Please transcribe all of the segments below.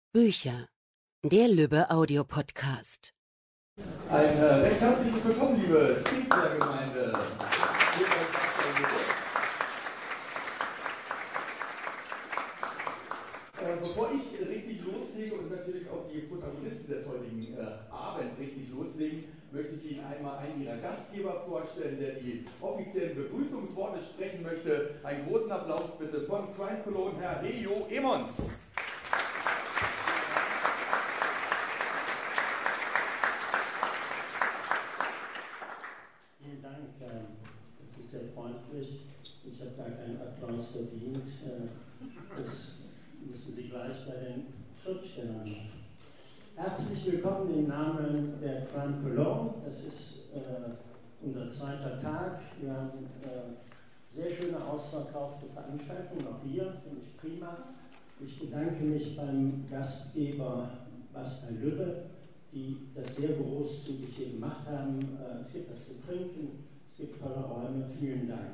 Bücher, der Lübbe Audio-Podcast. Ein recht herzliches Willkommen, liebe Sinclair-Gemeinde. Bevor ich richtig loslege und natürlich auch die Protagonisten des heutigen Abends richtig loslegen, möchte ich Ihnen einmal einen Ihrer Gastgeber vorstellen, der die offiziellen Begrüßungsworte sprechen möchte. Einen großen Applaus bitte von Crime Cologne, Herr Hejo Emons. Vielen Dank, das ist sehr freundlich. Ich habe gar keinen Applaus verdient. Das müssen Sie gleich bei den Schriftstellern machen. Herzlich willkommen im Namen der Crime Cologne. Das ist unser zweiter Tag. Wir haben sehr schöne ausverkaufte Veranstaltungen, auch hier, finde ich prima. Ich bedanke mich beim Gastgeber Basta Lübbe, die das sehr großzügig hier gemacht haben. Es gibt was zu trinken, es gibt tolle Räume. Vielen Dank.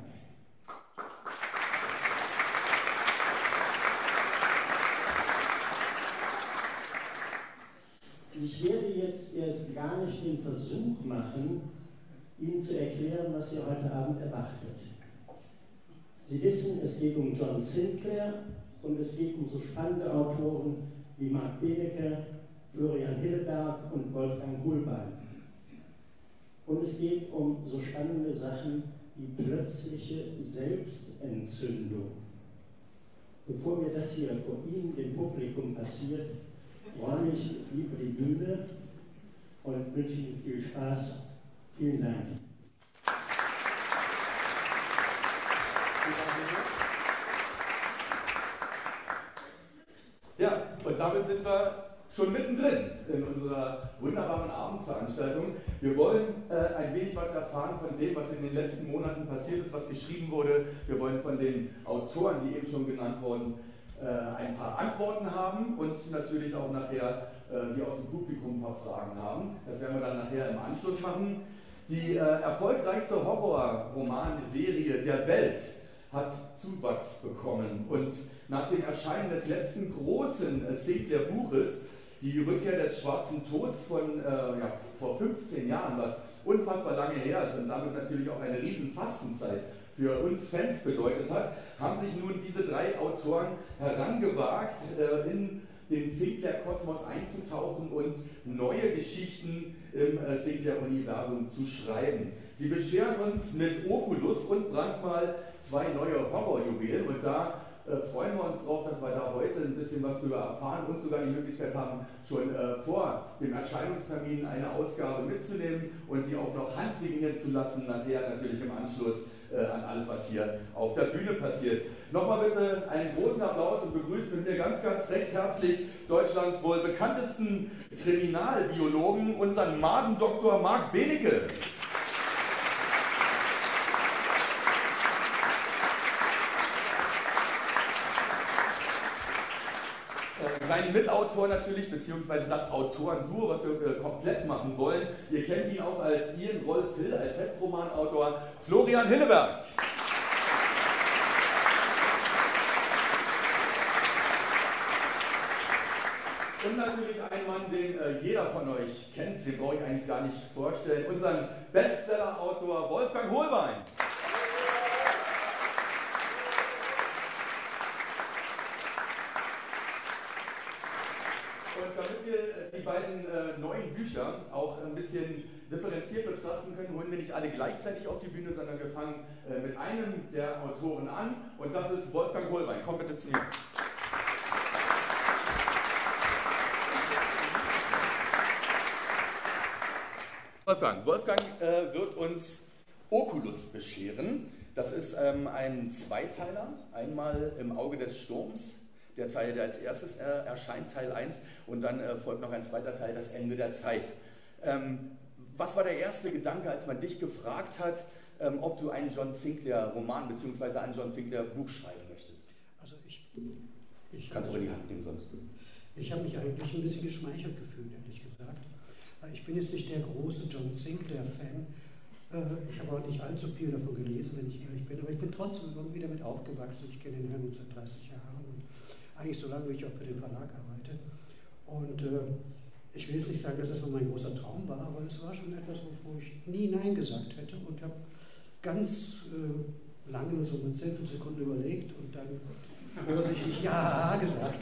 Ich werde jetzt erst gar nicht den Versuch machen, Ihnen zu erklären, was Sie heute Abend erwartet. Sie wissen, es geht um John Sinclair und es geht um so spannende Autoren wie Marc Benecke, Florian Hilleberg und Wolfgang Holbein. Und es geht um so spannende Sachen wie plötzliche Selbstentzündung. Bevor mir das hier vor Ihnen, dem Publikum, passiert, räume ich über die Bühne und wünsche Ihnen viel Spaß. Vielen Dank. Ja, und damit sind wir schon mittendrin in unserer wunderbaren Abendveranstaltung. Wir wollen ein wenig was erfahren von dem, was in den letzten Monaten passiert ist, was geschrieben wurde. Wir wollen von den Autoren, die eben schon genannt wurden, ein paar Antworten haben und natürlich auch nachher wir aus dem Publikum ein paar Fragen haben. Das werden wir dann nachher im Anschluss machen. Die erfolgreichste Horrorroman-Serie der Welt hat Zuwachs bekommen und nach dem Erscheinen des letzten großen Sinclair-Buches, die Rückkehr des Schwarzen Tods von vor 15 Jahren, was unfassbar lange her ist und damit natürlich auch eine riesen Fastenzeit für uns Fans bedeutet hat, haben sich nun diese drei Autoren herangewagt, in den Sinclair-Kosmos einzutauchen und neue Geschichten im Sinclair-Universum zu schreiben. Sie bescheren uns mit Oculus und Brandmal zwei neue Horrorjuwelen und da freuen wir uns drauf, dass wir da heute ein bisschen was drüber erfahren und sogar die Möglichkeit haben, schon vor dem Erscheinungstermin eine Ausgabe mitzunehmen und die auch noch handsignieren zu lassen, nachher natürlich im Anschluss an alles, was hier auf der Bühne passiert. Nochmal bitte einen großen Applaus und begrüßen mit mir ganz, ganz recht herzlich Deutschlands wohl bekanntesten Kriminalbiologen, unseren Magen-Doktor Marc Benecke. Sein Mitautor natürlich, beziehungsweise das Autorenduo, was wir komplett machen wollen. Ihr kennt ihn auch als Ian Rolf Hill, als Hetzromanautor Florian Hilleberg. Und natürlich ein Mann, den jeder von euch kennt, den brauche ich eigentlich gar nicht vorstellen, unseren Bestseller-Autor Wolfgang Holbein. Und damit wir die beiden neuen Bücher auch ein bisschen differenziert betrachten können, holen wir nicht alle gleichzeitig auf die Bühne, sondern wir fangen mit einem der Autoren an und das ist Wolfgang Holbein. Komm bitte zu mir. Wolfgang wird uns Oculus bescheren. Das ist ein Zweiteiler, einmal im Auge des Sturms. Der Teil, der als erstes erscheint, Teil 1, und dann folgt noch ein zweiter Teil, das Ende der Zeit. Was war der erste Gedanke, als man dich gefragt hat, ob du einen John Sinclair-Roman bzw. ein John Sinclair-Buch schreiben möchtest? Also Kannst du in die Hand nehmen sonst. Ich habe mich eigentlich ein bisschen geschmeichelt gefühlt, ehrlich gesagt. Ich bin jetzt nicht der große John Sinclair-Fan. Ich habe auch nicht allzu viel davon gelesen, wenn ich ehrlich bin, aber ich bin trotzdem irgendwie damit aufgewachsen. Ich kenne den Herrn seit 30 Jahren und eigentlich so lange, wie ich auch für den Verlag arbeite. Und ich will jetzt nicht sagen, dass das so mein großer Traum war, aber es war schon etwas, wo ich nie Nein gesagt hätte und habe ganz lange, so mit 10 Sekunden überlegt und dann vorsichtig Ja gesagt.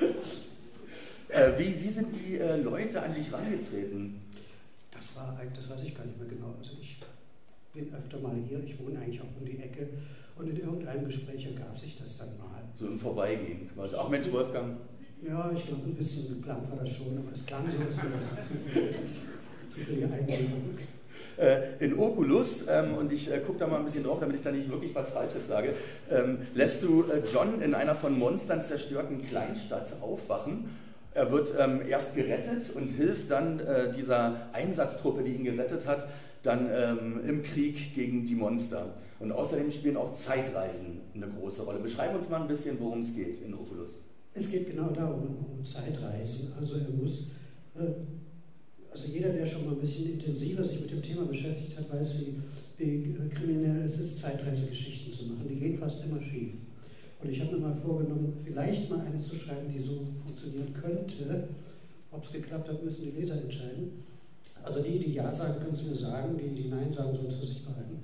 Wie sind die Leute an dich rangetreten? Das weiß ich gar nicht mehr genau. Also ich bin öfter mal hier, ich wohne eigentlich auch um die Ecke und in irgendeinem Gespräch ergab sich das dann mal. So im Vorbeigehen quasi. Ach Mensch, Wolfgang. Ja, ich glaube, ein bisschen geplant war das schon, aber es klang so, als wäre das zu viel Eingebung. In Oculus, und ich gucke da mal ein bisschen drauf, damit ich da nicht wirklich was Falsches sage, lässt du John in einer von Monstern zerstörten Kleinstadt aufwachen. Er wird erst gerettet und hilft dann dieser Einsatztruppe, die ihn gerettet hat, dann im Krieg gegen die Monster. Und außerdem spielen auch Zeitreisen eine große Rolle. Beschreib uns mal ein bisschen, worum es geht in Oculus. Es geht genau darum, um Zeitreisen. Also er muss, also jeder, der schon mal ein bisschen intensiver sich mit dem Thema beschäftigt hat, weiß, wie kriminell es ist, Zeitreisegeschichten zu machen. Die gehen fast immer schief. Und ich habe mir mal vorgenommen, vielleicht mal eine zu schreiben, die so funktionieren könnte. Ob es geklappt hat, müssen die Leser entscheiden. Also die Ja sagen, können es mir sagen, die Nein sagen, sollen es für sich behalten.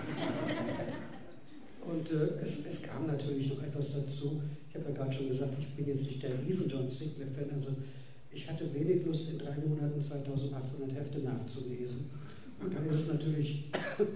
Und es kam natürlich noch etwas dazu. Ich habe ja gerade schon gesagt, ich bin jetzt nicht der Riesen-John Sinclair-Fan, also ich hatte wenig Lust, in 3 Monaten 2800 Hefte nachzulesen. Und dann ist es natürlich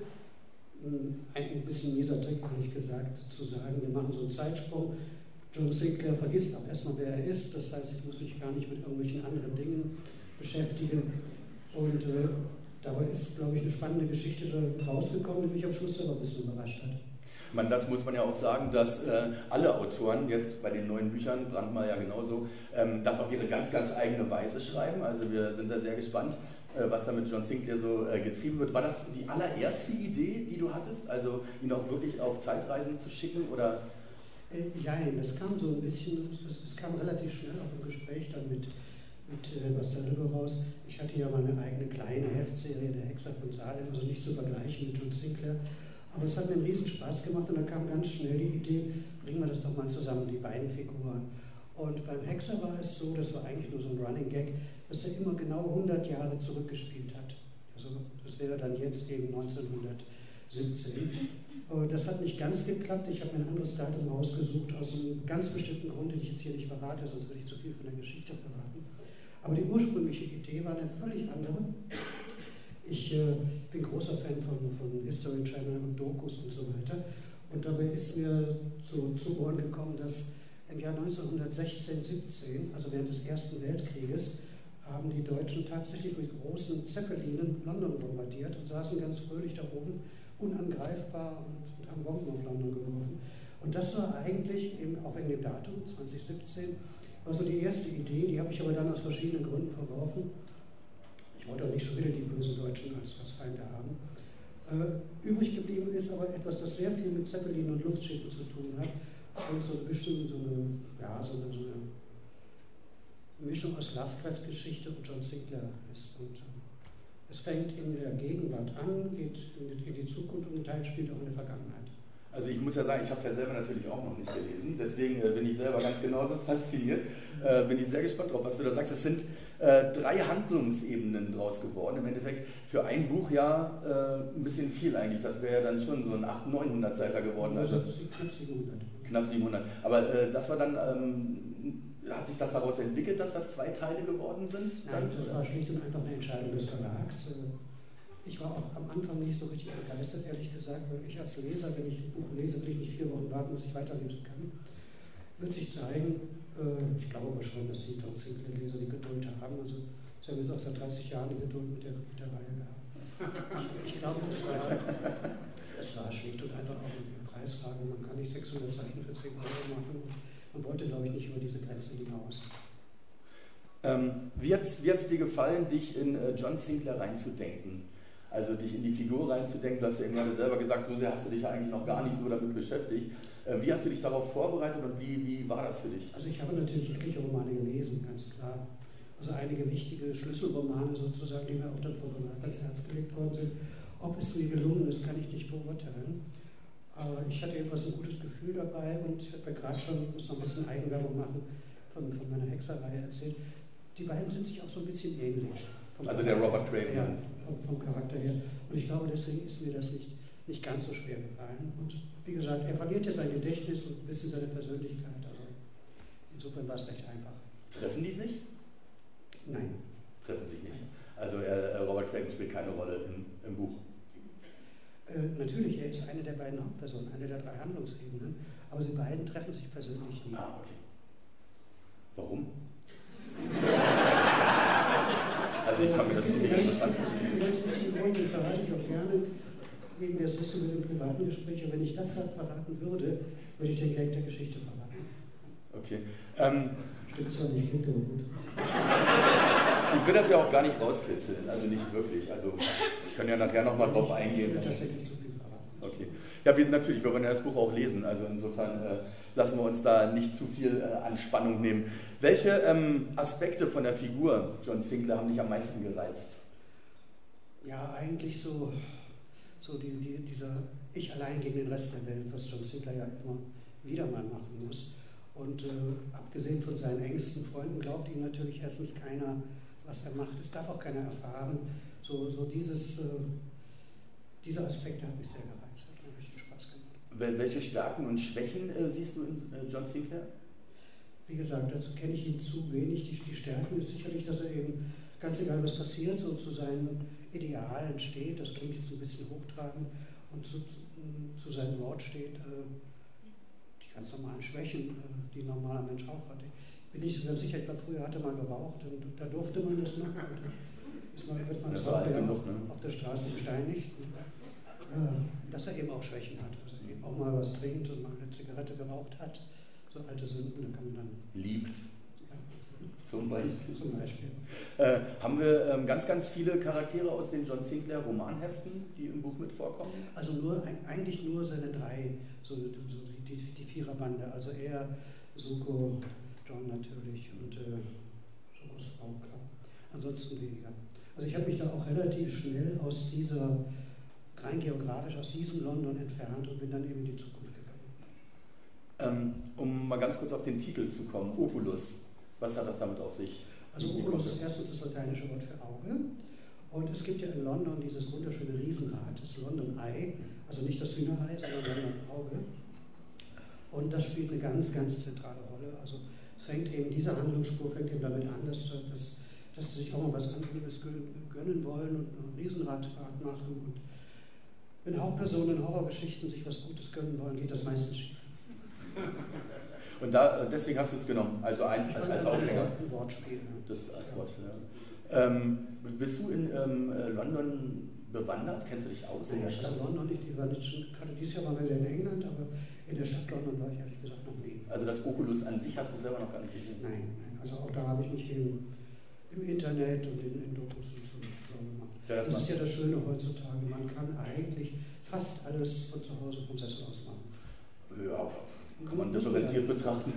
ein bisschen mieser Trick, ehrlich gesagt, zu sagen, wir machen so einen Zeitsprung. John Sinclair vergisst auch erstmal, wer er ist. Das heißt, ich muss mich gar nicht mit irgendwelchen anderen Dingen beschäftigen. Und dabei ist, glaube ich, eine spannende Geschichte rausgekommen, die mich am Schluss aber ein bisschen überrascht hat. Dazu muss man ja auch sagen, dass alle Autoren jetzt bei den neuen Büchern, Brandmeier genauso, das auf ihre ganz, ganz eigene Weise schreiben. Also wir sind da sehr gespannt, was da mit John Sinclair so getrieben wird. War das die allererste Idee, die du hattest? Also ihn auch wirklich auf Zeitreisen zu schicken? Oder? Ja, das kam so ein bisschen, es kam relativ schnell auch im Gespräch dann mit Bastian Lübbe raus. Ich hatte ja mal eine eigene kleine Heftserie, der Hexer von Salem, also nicht zu vergleichen mit John Sinclair. Aber es hat mir einen riesen Spaß gemacht und da kam ganz schnell die Idee, bringen wir das doch mal zusammen, die beiden Figuren. Und beim Hexer war es so, das war eigentlich nur so ein Running Gag, dass er immer genau 100 Jahre zurückgespielt hat. Also das wäre dann jetzt eben 1917. Das hat nicht ganz geklappt, ich habe mir ein anderes Datum rausgesucht, aus einem ganz bestimmten Grund, den ich jetzt hier nicht verrate, sonst würde ich zu viel von der Geschichte verraten. Aber die ursprüngliche Idee war eine völlig andere. Ich bin großer Fan von History Channel und Dokus und so weiter. Und dabei ist mir zu Ohren gekommen, dass im Jahr 1916, 17, also während des Ersten Weltkrieges, haben die Deutschen tatsächlich mit großen Zeppelinen London bombardiert und saßen ganz fröhlich da oben, unangreifbar und haben Bomben auf London geworfen. Und das war eigentlich, eben auch in dem Datum, 2017, war so die erste Idee, die habe ich aber dann aus verschiedenen Gründen verworfen. Ich wollte auch nicht schon wieder die bösen Deutschen als Feinde haben. Übrig geblieben ist aber etwas, das sehr viel mit Zeppelin und Luftschiffen zu tun hat und so ein bisschen so eine Mischung aus Lovecrafts Geschichte und John Sinclair ist. Und es fängt in der Gegenwart an, geht in die Zukunft und ein Teil spielt auch in der Vergangenheit. Also ich muss ja sagen, ich habe es ja selber natürlich auch noch nicht gelesen, deswegen bin ich selber ganz genauso fasziniert, bin ich sehr gespannt drauf, was du da sagst. Es sind 3 Handlungsebenen draus geworden, im Endeffekt für ein Buch ja ein bisschen viel eigentlich, das wäre ja dann schon so ein 800-900 Seiter geworden. Also knapp 700. Knapp 700, aber das war dann, hat sich das daraus entwickelt, dass das 2 Teile geworden sind? Nein, das war schlicht und einfach eine Entscheidung des Verlags. Ich war auch am Anfang nicht so richtig begeistert, ehrlich gesagt, weil ich als Leser, wenn ich ein Buch lese, will ich nicht 4 Wochen warten, bis ich weiterlesen kann. Wird sich zeigen, ich glaube aber schon, dass die John Sinclair-Leser die Geduld haben. Also, sie haben jetzt auch seit 30 Jahren die Geduld mit der Reihe gehabt. Ich glaube, das war schlicht und einfach auch eine Preisfrage. Man kann nicht 600 Zeichen für 10 € machen. Man wollte, glaube ich, nicht über diese Grenze hinaus. Wie hat es dir gefallen, dich in John Sinclair reinzudenken? Also dich in die Figur reinzudenken, du hast ja gerade selber gesagt, so sehr hast du dich ja eigentlich noch gar nicht so damit beschäftigt. Wie hast du dich darauf vorbereitet und wie war das für dich? Also ich habe natürlich etliche Romane gelesen, ganz klar. Also einige wichtige Schlüsselromane sozusagen, die mir auch dann vom Verlag ans Herz gelegt worden sind. Ob es mir gelungen ist, kann ich nicht beurteilen. Aber ich hatte etwas ein gutes Gefühl dabei und ich habe ja gerade schon, ich muss noch ein bisschen Eigenwerbung machen, von meiner Hexerreihe erzählt. die beiden sind sich auch so ein bisschen ähnlich. Also der Robert Craven. Ja, vom Charakter her. Und ich glaube, deswegen ist mir das nicht ganz so schwer gefallen. Und wie gesagt, er verliert ja sein Gedächtnis und ein bisschen seine Persönlichkeit. Also insofern war es recht einfach. Treffen die sich? Nein. Treffen sich nicht. Also Robert Craven spielt keine Rolle im Buch. Natürlich, er ist eine der beiden Hauptpersonen, eine der 3 Handlungsebenen, aber sie beiden treffen sich persönlich nie. Ah, okay. Warum? Also ich kann mir das ziemlich interessant vorstellen. Den verrate ich auch gerne, wegen des Wissen mit dem privaten Gespräch, und wenn ich das verraten würde, würde ich den Gag der Geschichte verraten. Okay. Stimmt zwar nicht gut, aber gut. Ich will das ja auch gar nicht rauskitzeln, also nicht wirklich. Also wir können ja nachher nochmal drauf eingehen. Ich will tatsächlich zu viel verraten. Okay. Ja, wir wollen ja das Buch auch lesen, also insofern lassen wir uns da nicht zu viel Anspannung nehmen. Welche Aspekte von der Figur John Sinclair haben dich am meisten gereizt? Ja, eigentlich so dieser Ich allein gegen den Rest der Welt, was John Sinclair ja immer wieder mal machen muss. Und abgesehen von seinen engsten Freunden glaubt ihm natürlich erstens keiner, was er macht. Es darf auch keiner erfahren. Dieser Aspekt hat mich sehr gereizt. Hat mir richtig Spaß gemacht. Welche Stärken und Schwächen siehst du in John Sinclair? Wie gesagt, dazu kenne ich ihn zu wenig. Die Stärken ist sicherlich, dass er eben, ganz egal was passiert, so zu seinen Idealen steht. Das klingt jetzt ein bisschen hochtragend. Und zu seinem Wort steht. Die ganz normalen Schwächen, die ein normaler Mensch auch hatte. Ich bin nicht so ganz sicher, ich glaube, früher hatte man geraucht und da durfte man das noch. Wird man auf der Straße gesteinigt. Dass er eben auch Schwächen hat. Also eben auch mal was trinkt und mal eine Zigarette geraucht hat. So alte Sünden, da kann man dann. Liebt. Ja. Zum Beispiel. Zum Beispiel. Haben wir ganz, ganz viele Charaktere aus den John Sinclair Romanheften, die im Buch mit vorkommen? Also eigentlich nur seine 3, die Viererbande. Also er, Suko, John natürlich und Sukos Frau, klar. Ansonsten weniger. Also ich habe mich da auch relativ schnell rein geografisch aus diesem London entfernt und bin dann eben in die Zukunft gegangen. Um mal ganz kurz auf den Titel zu kommen, Oculus, was hat das damit auf sich? Also Oculus ist erstens das lateinische Wort für Auge. Und es gibt ja in London dieses wunderschöne Riesenrad, das London Eye, also nicht das Hühnerei, sondern London Auge. Und das spielt eine ganz, ganz zentrale Rolle. Also dieser Handlungsspur fängt eben damit an, dass sie sich auch mal was anderes gönnen wollen und ein Riesenradfahrt machen. Und wenn Hauptpersonen in Horrorgeschichten sich was Gutes gönnen wollen, geht das meistens schief. Und deswegen hast du es genommen, also als Aufhänger. Ein Wortspiel. Das als Wortspiel, ja. Bist du in London bewandert? Kennst du dich aus? In der Stadt London nicht. Gerade dieses Jahr waren wir in England, aber in der Stadt London war ich ehrlich gesagt noch nie. Also das Oculus an sich hast du selber noch gar nicht gesehen? Nein. Also auch da habe ich mich im Internet und in Dokus und so gemacht. Ja, das ist ja das Schöne heutzutage. Man kann eigentlich fast alles von zu Hause vom Sessel aus machen. Ja, kann man differenziert betrachten.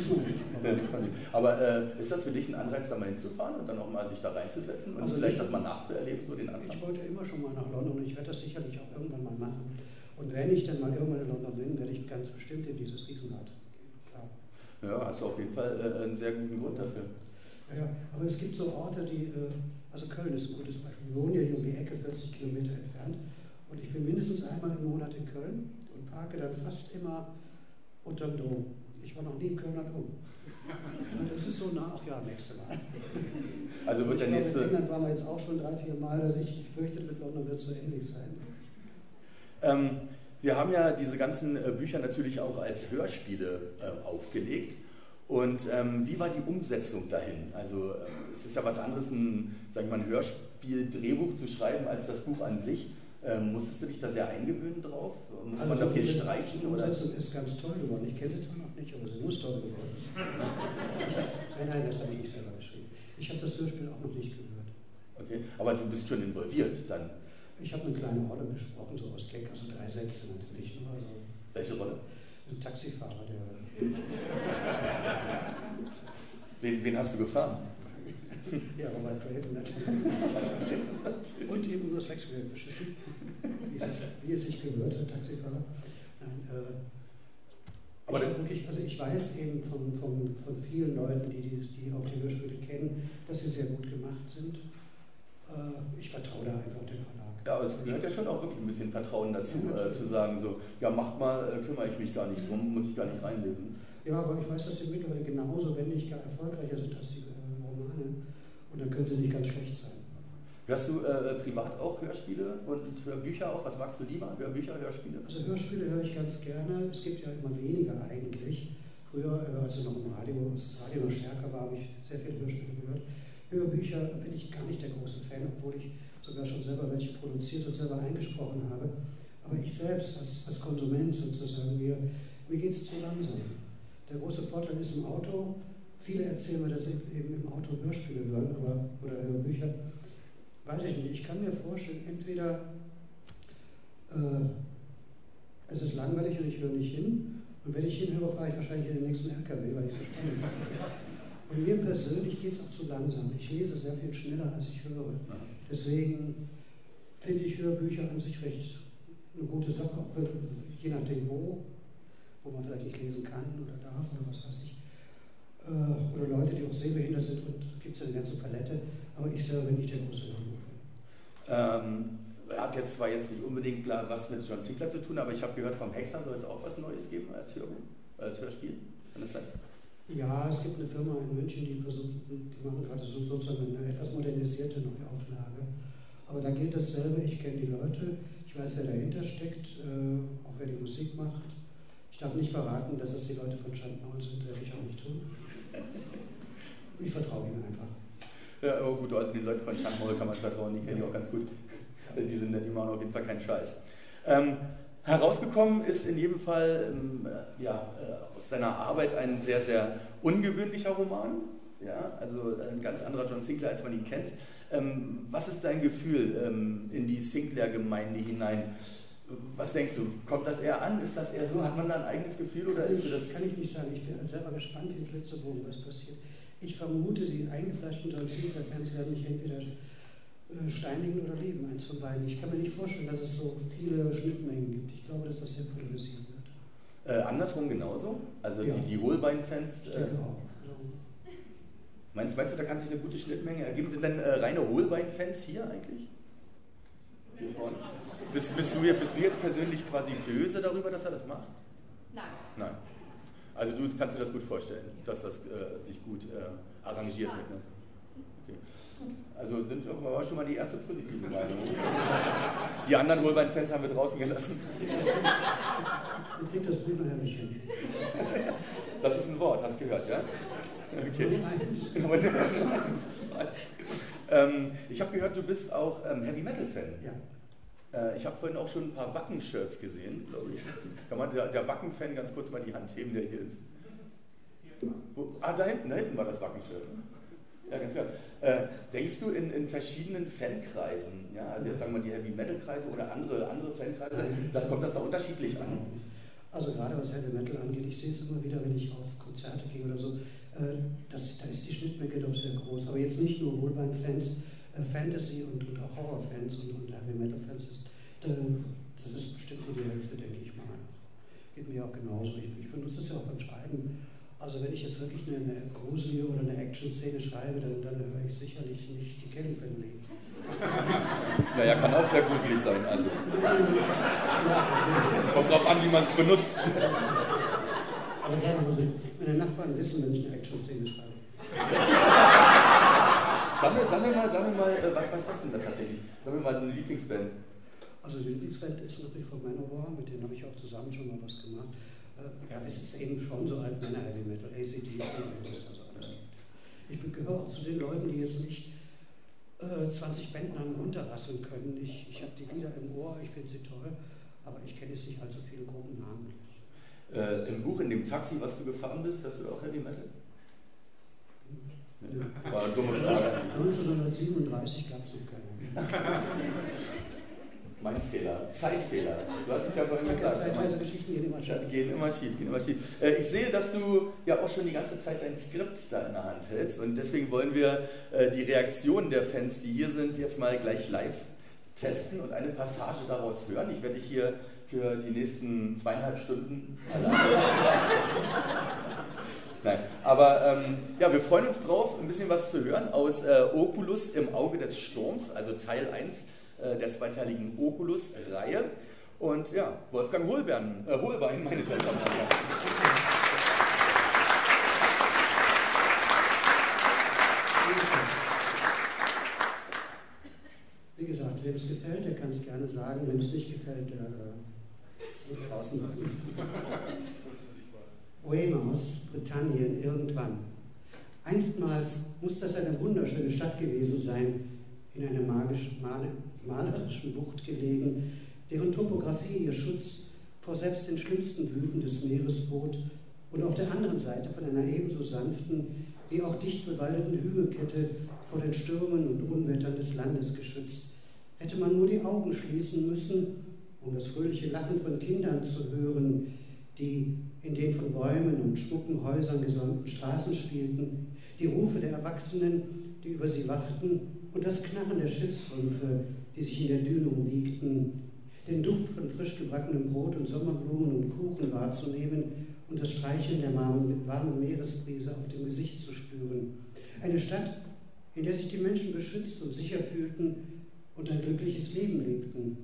Aber ist das für dich ein Anreiz, da mal hinzufahren und dann auch mal sich da reinzusetzen und also vielleicht das mal nachzuerleben, so den Anfang? Ich wollte immer schon mal nach London und ich werde das sicherlich auch irgendwann mal machen. Und wenn ich dann mal irgendwann in London bin, werde ich ganz bestimmt in dieses Riesenrad gehen. Klar. Ja, hast du auf jeden Fall einen sehr guten Grund dafür. Ja, aber es gibt so Orte, also Köln ist ein gutes Beispiel. Wir wohnen ja hier um die Ecke, 40 Kilometer entfernt. Und ich bin mindestens einmal im Monat in Köln und parke dann fast immer unterm Dom. Ich war noch nie im Kölner Dom. Und das ist so nach, nächste Mal. Also wird der nächste. In England waren wir jetzt auch schon 3-4 Mal, also ich fürchte, mit London wird es so ähnlich sein. Wir haben ja diese ganzen Bücher natürlich auch als Hörspiele aufgelegt. Und wie war die Umsetzung dahin? Also es ist ja was anderes, ein Hörspiel-Drehbuch zu schreiben, als das Buch an sich. Musstest du dich da sehr eingewöhnen drauf? Muss man da viel streichen? Die Umsetzung ist ganz toll geworden. Ich kenne sie zwar noch nicht, aber sie muss toll geworden. Nein, das habe ich nicht selber geschrieben. Ich habe das Hörspiel auch noch nicht gehört. Okay, aber du bist schon involviert dann? Ich habe eine kleine Rolle gesprochen, so aus Gag, also 3 Sätze natürlich. Also welche Rolle? Ein Taxifahrer, der... Wen hast du gefahren? Ja, Robert Craven natürlich. Und eben nur das Lexgeld beschissen, wie es sich gehört, der Taxifahrer. Nein, Aber ich weiß eben von vielen Leuten, die auch die Hörspiele kennen, dass sie sehr gut gemacht sind. Ich vertraue da einfach dem Verlag. Ja, aber es gehört ja schon auch wirklich ein bisschen Vertrauen dazu, zu sagen so, ja macht mal, kümmere ich mich gar nicht drum, muss ich gar nicht reinlesen. Ja, aber ich weiß, dass sie mittlerweile genauso, wenn nicht gar erfolgreicher sind als die Romane. Und dann können sie nicht ganz schlecht sein. Hörst du privat auch Hörspiele und Hörbücher auch? Was magst du lieber? Hörbücher, Hörspiele? Also Hörspiele höre ich ganz gerne. Es gibt ja immer weniger eigentlich. Früher, als noch im Radio, als das Radio noch stärker war, habe ich sehr viele Hörspiele gehört. Hörbücher bin ich gar nicht der große Fan, obwohl ich sogar schon selber welche produziert und selber eingesprochen habe. Aber ich selbst als Konsument sozusagen, mir geht es zu langsam. Der große Vorteil ist im Auto. Viele erzählen mir, dass sie eben im Auto Hörspiele hören oder Hörbücher. Weiß ich nicht. Ich kann mir vorstellen, entweder es ist langweilig und ich höre nicht hin. Und wenn ich hinhöre, fahre ich wahrscheinlich in den nächsten RKW, weil ich es so spannend finde. Und mir persönlich geht es auch zu langsam. Ich lese sehr viel schneller, als ich höre. Deswegen finde ich Hörbücher an sich recht eine gute Sache, auch je nachdem wo man vielleicht nicht lesen kann oder darf oder was weiß ich. Oder Leute, die auch sehbehindert sind, und gibt es ja eine ganze Palette, aber ich selber bin nicht der große Hörbuch-Fan. Hat jetzt zwar jetzt nicht unbedingt was mit John Sinclair zu tun, aber ich habe gehört, vom Hexer soll es auch was Neues geben als Hörspiel. Kann das sein? Ja, es gibt eine Firma in München, die machen gerade sozusagen eine etwas modernisierte Neuauflage. Aber da gilt dasselbe, ich kenne die Leute, ich weiß, wer dahinter steckt, auch wer die Musik macht. Ich darf nicht verraten, dass es die Leute von Schandmaul sind, werde ich auch nicht tun. Ich vertraue ihnen einfach. Ja, oh gut, also den Leuten von Schandmaul kann man vertrauen, die kenne ich auch ganz gut. Die machen auf jeden Fall keinen Scheiß. Herausgekommen ist in jedem Fall aus deiner Arbeit ein sehr, sehr ungewöhnlicher Roman. Ja, also ein ganz anderer John Sinclair, als man ihn kennt. Was ist dein Gefühl in die Sinclair-Gemeinde hinein? Was denkst du? Kommt das eher an? Ist das eher so? Hat man da ein eigenes Gefühl? Oder ist das kann ich nicht sagen. Ich bin selber gespannt wie Flitzebogen, was passiert. Ich vermute, die eingefleischten John Sinclair-Fans werden mich entweder steinigen oder lieben, eins von beiden. Ich kann mir nicht vorstellen, dass es so viele Schnittmengen gibt. Ich glaube, dass das sehr polarisiert wird. Andersrum genauso? Also ja. Die Holbein-Fans... auch. Meinst du, da kann sich eine gute Schnittmenge ergeben? Sind denn reine Holbein-Fans hier eigentlich? Hier vorne? Bist du jetzt persönlich quasi böse darüber, dass er das macht? Nein. Also du kannst dir das gut vorstellen, dass das sich gut arrangiert wird. Ne? Okay. Also war schon mal die erste positive Meinung. Die anderen Holbein-Fans haben wir draußen gelassen. Du kriegst das Bild nachher nicht hin. Das ist ein Wort, hast du gehört, ja? Okay. Ich habe gehört, du bist auch Heavy-Metal-Fan. Ja. Ich habe vorhin auch schon ein paar Wacken-Shirts gesehen, glaube ich. Kann man der Wacken-Fan ganz kurz mal die Hand heben, der hier ist? Da hinten war das Wacken-Shirt. Ja, ganz klar. Denkst du in verschiedenen Fankreisen, ja, also jetzt sagen wir die Heavy-Metal-Kreise oder andere Fankreise, kommt das da unterschiedlich an? Also gerade was Heavy Metal angeht, ich sehe es immer wieder, wenn ich auf Konzerte gehe oder so, da ist die Schnittmenge doch sehr groß. Aber jetzt nicht nur Wohlbein-Fans, Fantasy und auch Horror-Fans und Heavy Metal-Fans, das ist bestimmt so die Hälfte, denke ich mal. Geht mir auch genauso. Ich benutze das ja auch beim Schreiben. Also wenn ich jetzt wirklich eine gruselige oder eine Action-Szene schreibe, dann höre ich sicherlich nicht die Kelly Family. Naja, kann auch sehr gruselig sein. Also. Kommt drauf an, wie man es benutzt. Aber sagen wir mal, meine Nachbarn wissen, wenn ich eine Action-Szene schreibe. Sagen wir mal, was ist denn das tatsächlich? Sagen wir mal eine Lieblingsband. Also die Lieblingsband ist natürlich von Manowar, mit denen habe ich auch zusammen schon mal was gemacht. Ja, es ist eben schon so alt Männer Heavy Metal, AC/DC, also alles. Ich gehöre auch zu den Leuten, die jetzt nicht 20 Bandnamen runterrasseln können. Ich habe die Lieder im Ohr, ich finde sie toll, aber ich kenne jetzt nicht allzu viele Gruppennamen. Im Buch, in dem Taxi, was du gefahren bist, hast du auch Heavy Metal? Ja. War eine dumme Frage. 1937 gab es noch keine. Mein Fehler, Zeitfehler. Du hast es ja vorhin gesagt. Zeitweise Geschichten gehen immer schief. Gehen immer schief. Ich sehe, dass du ja auch schon die ganze Zeit dein Skript da in der Hand hältst und deswegen wollen wir die Reaktionen der Fans, die hier sind, jetzt mal gleich live testen und eine Passage daraus hören. Ich werde dich hier für die nächsten 2,5 Stunden alleine. Nein, aber ja, wir freuen uns drauf, ein bisschen was zu hören aus Oculus im Auge des Sturms, also Teil 1 der zweiteiligen Oculus-Reihe. Und ja, Wolfgang Hohlbein, meine Damen und Herren. Wie gesagt, wem es gefällt, der kann es gerne sagen. Wem es nicht gefällt, der muss draußen sein. Weymouth, Britannien, irgendwann. Einstmals muss das eine wunderschöne Stadt gewesen sein, in einer malerischen Bucht gelegen, deren Topographie ihr Schutz vor selbst den schlimmsten Wüten des Meeres bot und auf der anderen Seite von einer ebenso sanften wie auch dicht bewaldeten Hügelkette vor den Stürmen und Unwettern des Landes geschützt. Hätte man nur die Augen schließen müssen, um das fröhliche Lachen von Kindern zu hören, die in den von Bäumen und schmucken Häusern gesäumten Straßen spielten, die Rufe der Erwachsenen, die über sie wachten, und das Knarren der Schiffsrümpfe, die sich in der Dünung wiegten, den Duft von frisch gebackenem Brot und Sommerblumen und Kuchen wahrzunehmen und das Streicheln der warmen Meeresbrise auf dem Gesicht zu spüren. Eine Stadt, in der sich die Menschen beschützt und sicher fühlten und ein glückliches Leben lebten.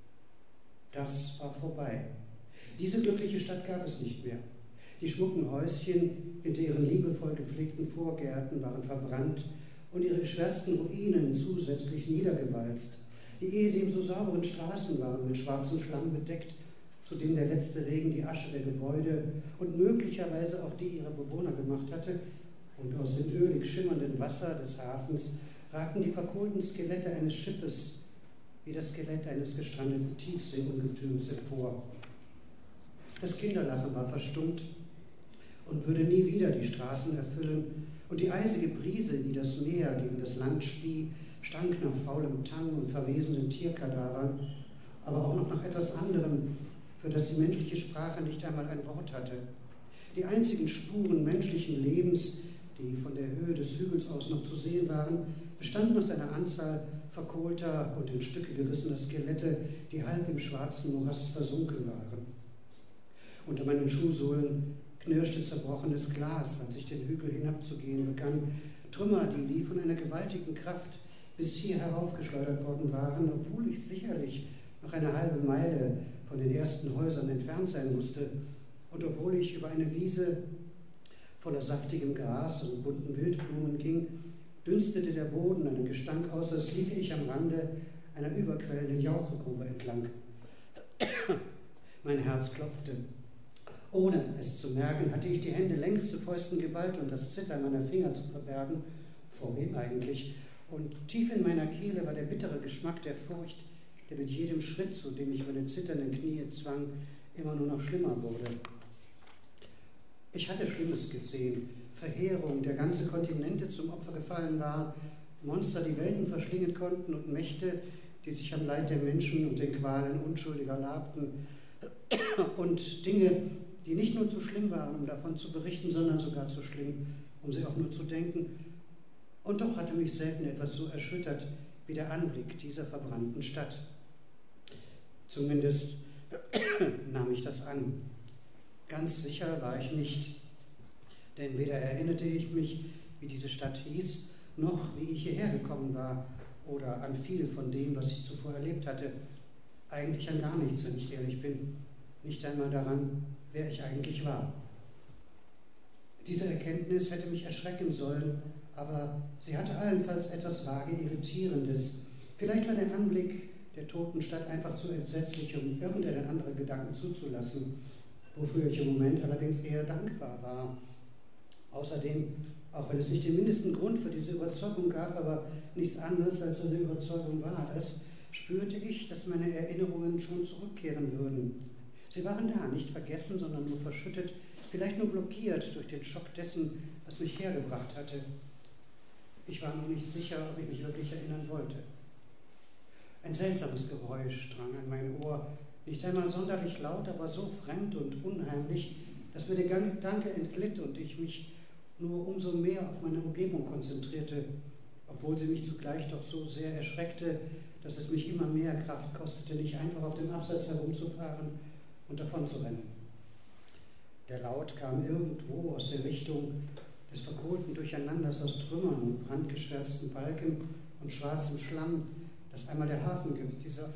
Das war vorbei. Diese glückliche Stadt gab es nicht mehr. Die schmucken Häuschen hinter ihren liebevoll gepflegten Vorgärten waren verbrannt und ihre geschwärzten Ruinen zusätzlich niedergewalzt. Die ehedem so sauberen Straßen waren mit schwarzem Schlamm bedeckt, zu dem der letzte Regen die Asche der Gebäude und möglicherweise auch die ihrer Bewohner gemacht hatte, und aus dem ölig schimmernden Wasser des Hafens ragten die verkohlten Skelette eines Schiffes wie das Skelett eines gestrandeten Tiefseeungetüms empor. Das Kinderlachen war verstummt und würde nie wieder die Straßen erfüllen, und die eisige Brise, die das Meer gegen das Land spie, stank nach faulem Tang und verwesenden Tierkadavern, aber auch noch nach etwas anderem, für das die menschliche Sprache nicht einmal ein Wort hatte. Die einzigen Spuren menschlichen Lebens, die von der Höhe des Hügels aus noch zu sehen waren, bestanden aus einer Anzahl verkohlter und in Stücke gerissener Skelette, die halb im schwarzen Morast versunken waren. Unter meinen Schuhsohlen knirschte zerbrochenes Glas, als ich den Hügel hinabzugehen begann. Trümmer, die wie von einer gewaltigen Kraft bis hier heraufgeschleudert worden waren, obwohl ich sicherlich noch eine halbe Meile von den ersten Häusern entfernt sein musste und obwohl ich über eine Wiese voller saftigem Gras und bunten Wildblumen ging, dünstete der Boden einen Gestank aus, als liefe ich am Rande einer überquellenden Jauchegrube entlang. Mein Herz klopfte. Ohne es zu merken, hatte ich die Hände längst zu Fäusten geballt und das Zittern meiner Finger zu verbergen. Vor wem eigentlich? Und tief in meiner Kehle war der bittere Geschmack der Furcht, der mit jedem Schritt, zu dem ich meine zitternden Knie zwang, immer nur noch schlimmer wurde. Ich hatte Schlimmes gesehen. Verheerung, der ganze Kontinente zum Opfer gefallen war, Monster, die Welten verschlingen konnten und Mächte, die sich am Leid der Menschen und den Qualen Unschuldiger labten, und Dinge, die nicht nur zu schlimm waren, um davon zu berichten, sondern sogar zu schlimm, um sie auch nur zu denken. Und doch hatte mich selten etwas so erschüttert wie der Anblick dieser verbrannten Stadt. Zumindest nahm ich das an. Ganz sicher war ich nicht, denn weder erinnerte ich mich, wie diese Stadt hieß, noch wie ich hierher gekommen war oder an viel von dem, was ich zuvor erlebt hatte. Eigentlich an gar nichts, wenn ich ehrlich bin. Nicht einmal daran, wer ich eigentlich war. Diese Erkenntnis hätte mich erschrecken sollen, aber sie hatte allenfalls etwas vage Irritierendes. Vielleicht war der Anblick der toten Stadt einfach zu entsetzlich, um irgendeinen anderen Gedanken zuzulassen, wofür ich im Moment allerdings eher dankbar war. Außerdem, auch wenn es nicht den mindesten Grund für diese Überzeugung gab, aber nichts anderes als eine Überzeugung war es, spürte ich, dass meine Erinnerungen schon zurückkehren würden. Sie waren da, nicht vergessen, sondern nur verschüttet, vielleicht nur blockiert durch den Schock dessen, was mich hergebracht hatte. Ich war noch nicht sicher, ob ich mich wirklich erinnern wollte. Ein seltsames Geräusch drang an mein Ohr, nicht einmal sonderlich laut, aber so fremd und unheimlich, dass mir der Gedanke entglitt und ich mich nur umso mehr auf meine Umgebung konzentrierte, obwohl sie mich zugleich doch so sehr erschreckte, dass es mich immer mehr Kraft kostete, nicht einfach auf dem Absatz herumzufahren und davon zu rennen. Der Laut kam irgendwo aus der Richtung des verkohlten Durcheinanders aus Trümmern und brandgeschwärzten Balken und schwarzem Schlamm, das einmal der Hafen dieser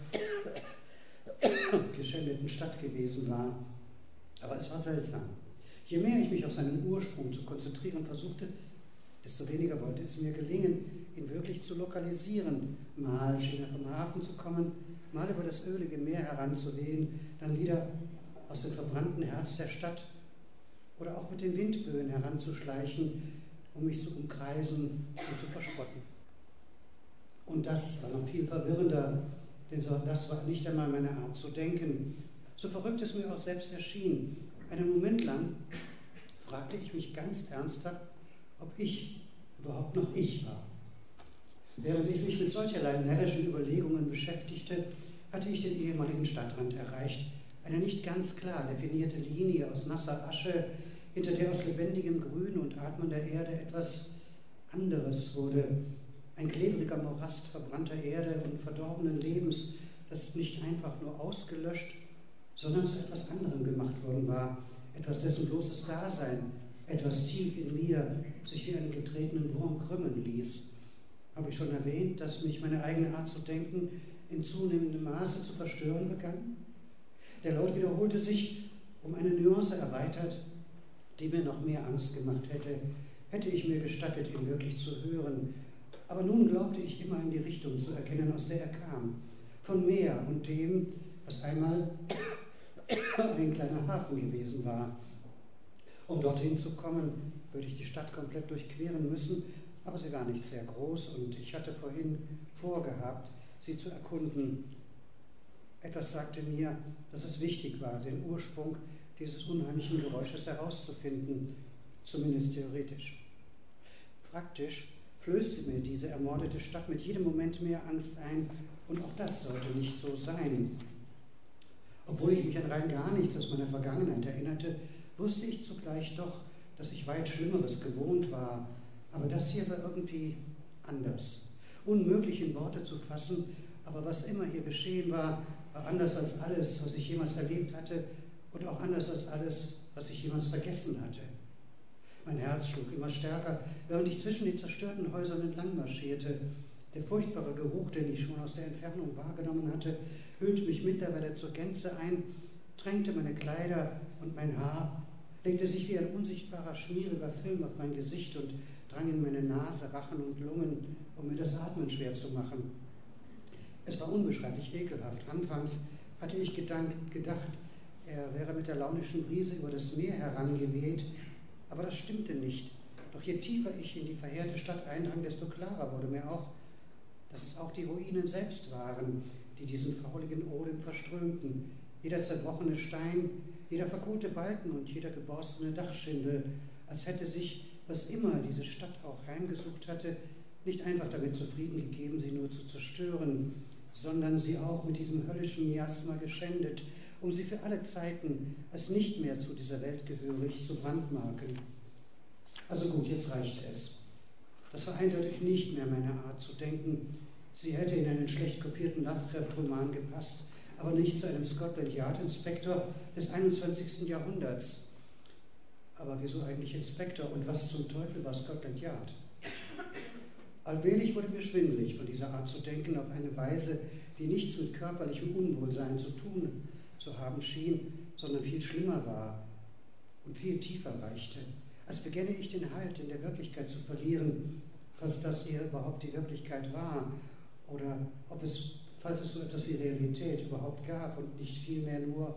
geschändeten Stadt gewesen war. Aber es war seltsam. Je mehr ich mich auf seinen Ursprung zu konzentrieren versuchte, desto weniger wollte es mir gelingen, ihn wirklich zu lokalisieren. Mal schien er vom Hafen zu kommen, mal über das ölige Meer heranzuwehen, dann wieder aus dem verbrannten Herz der Stadt oder auch mit den Windböen heranzuschleichen, um mich zu umkreisen und zu verspotten. Und das war noch viel verwirrender, denn das war nicht einmal meine Art zu denken. So verrückt es mir auch selbst erschien. Einen Moment lang fragte ich mich ganz ernsthaft, ob ich überhaupt noch ich war. Während ich mich mit solcherlei närrischen Überlegungen beschäftigte, hatte ich den ehemaligen Stadtrand erreicht. Eine nicht ganz klar definierte Linie aus nasser Asche, hinter der aus lebendigem Grün und atmender Erde etwas anderes wurde. Ein klebriger Morast verbrannter Erde und verdorbenen Lebens, das nicht einfach nur ausgelöscht, sondern zu etwas anderem gemacht worden war. Etwas, dessen bloßes Dasein, etwas tief in mir, sich wie einen getretenen Wurm krümmen ließ. Habe ich schon erwähnt, dass mich meine eigene Art zu denken in zunehmendem Maße zu verstören begann? Der Laut wiederholte sich, um eine Nuance erweitert, die mir noch mehr Angst gemacht hätte ich mir gestattet, ihn wirklich zu hören. Aber nun glaubte ich immer in die Richtung zu erkennen, aus der er kam. Von Meer und dem, was einmal ein kleiner Hafen gewesen war. Um dorthin zu kommen, würde ich die Stadt komplett durchqueren müssen, aber sie war nicht sehr groß und ich hatte vorhin vorgehabt, sie zu erkunden. Etwas sagte mir, dass es wichtig war, den Ursprung dieses unheimlichen Geräusches herauszufinden, zumindest theoretisch. Praktisch flößte mir diese ermordete Stadt mit jedem Moment mehr Angst ein und auch das sollte nicht so sein. Obwohl ich mich an rein gar nichts aus meiner Vergangenheit erinnerte, wusste ich zugleich doch, dass ich weit Schlimmeres gewohnt war, aber das hier war irgendwie anders. Unmöglich in Worte zu fassen, aber was immer hier geschehen war, war anders als alles, was ich jemals erlebt hatte und auch anders als alles, was ich jemals vergessen hatte. Mein Herz schlug immer stärker, während ich zwischen den zerstörten Häusern entlang marschierte. Der furchtbare Geruch, den ich schon aus der Entfernung wahrgenommen hatte, hüllte mich mittlerweile zur Gänze ein, tränkte meine Kleider und mein Haar, legte sich wie ein unsichtbarer, schmieriger Film auf mein Gesicht und drang in meine Nase, Rachen und Lungen, um mir das Atmen schwer zu machen. Es war unbeschreiblich ekelhaft. Anfangs hatte ich gedacht, er wäre mit der launischen Brise über das Meer herangeweht, aber das stimmte nicht. Doch je tiefer ich in die verheerte Stadt eindrang, desto klarer wurde mir auch, dass es auch die Ruinen selbst waren, die diesen fauligen Odem verströmten. Jeder zerbrochene Stein, jeder verkohlte Balken und jeder geborstene Dachschindel, als hätte sich, was immer diese Stadt auch heimgesucht hatte, nicht einfach damit zufrieden gegeben, sie nur zu zerstören, sondern sie auch mit diesem höllischen Miasma geschändet, um sie für alle Zeiten als nicht mehr zu dieser Welt gehörig zu brandmarken. Also gut, jetzt reichte es. Das war eindeutig nicht mehr meine Art zu denken. Sie hätte in einen schlecht kopierten Lovecraft-Roman gepasst, aber nicht zu einem Scotland Yard-Inspektor des 21. Jahrhunderts. Aber wieso eigentlich Inspektor und was zum Teufel war Scotland Yard? Allmählich wurde mir schwindelig von dieser Art zu denken auf eine Weise, die nichts mit körperlichem Unwohlsein zu tun zu haben schien, sondern viel schlimmer war und viel tiefer reichte. Als beginne ich den Halt in der Wirklichkeit zu verlieren, falls das hier überhaupt die Wirklichkeit war oder falls es so etwas wie Realität überhaupt gab und nicht vielmehr nur,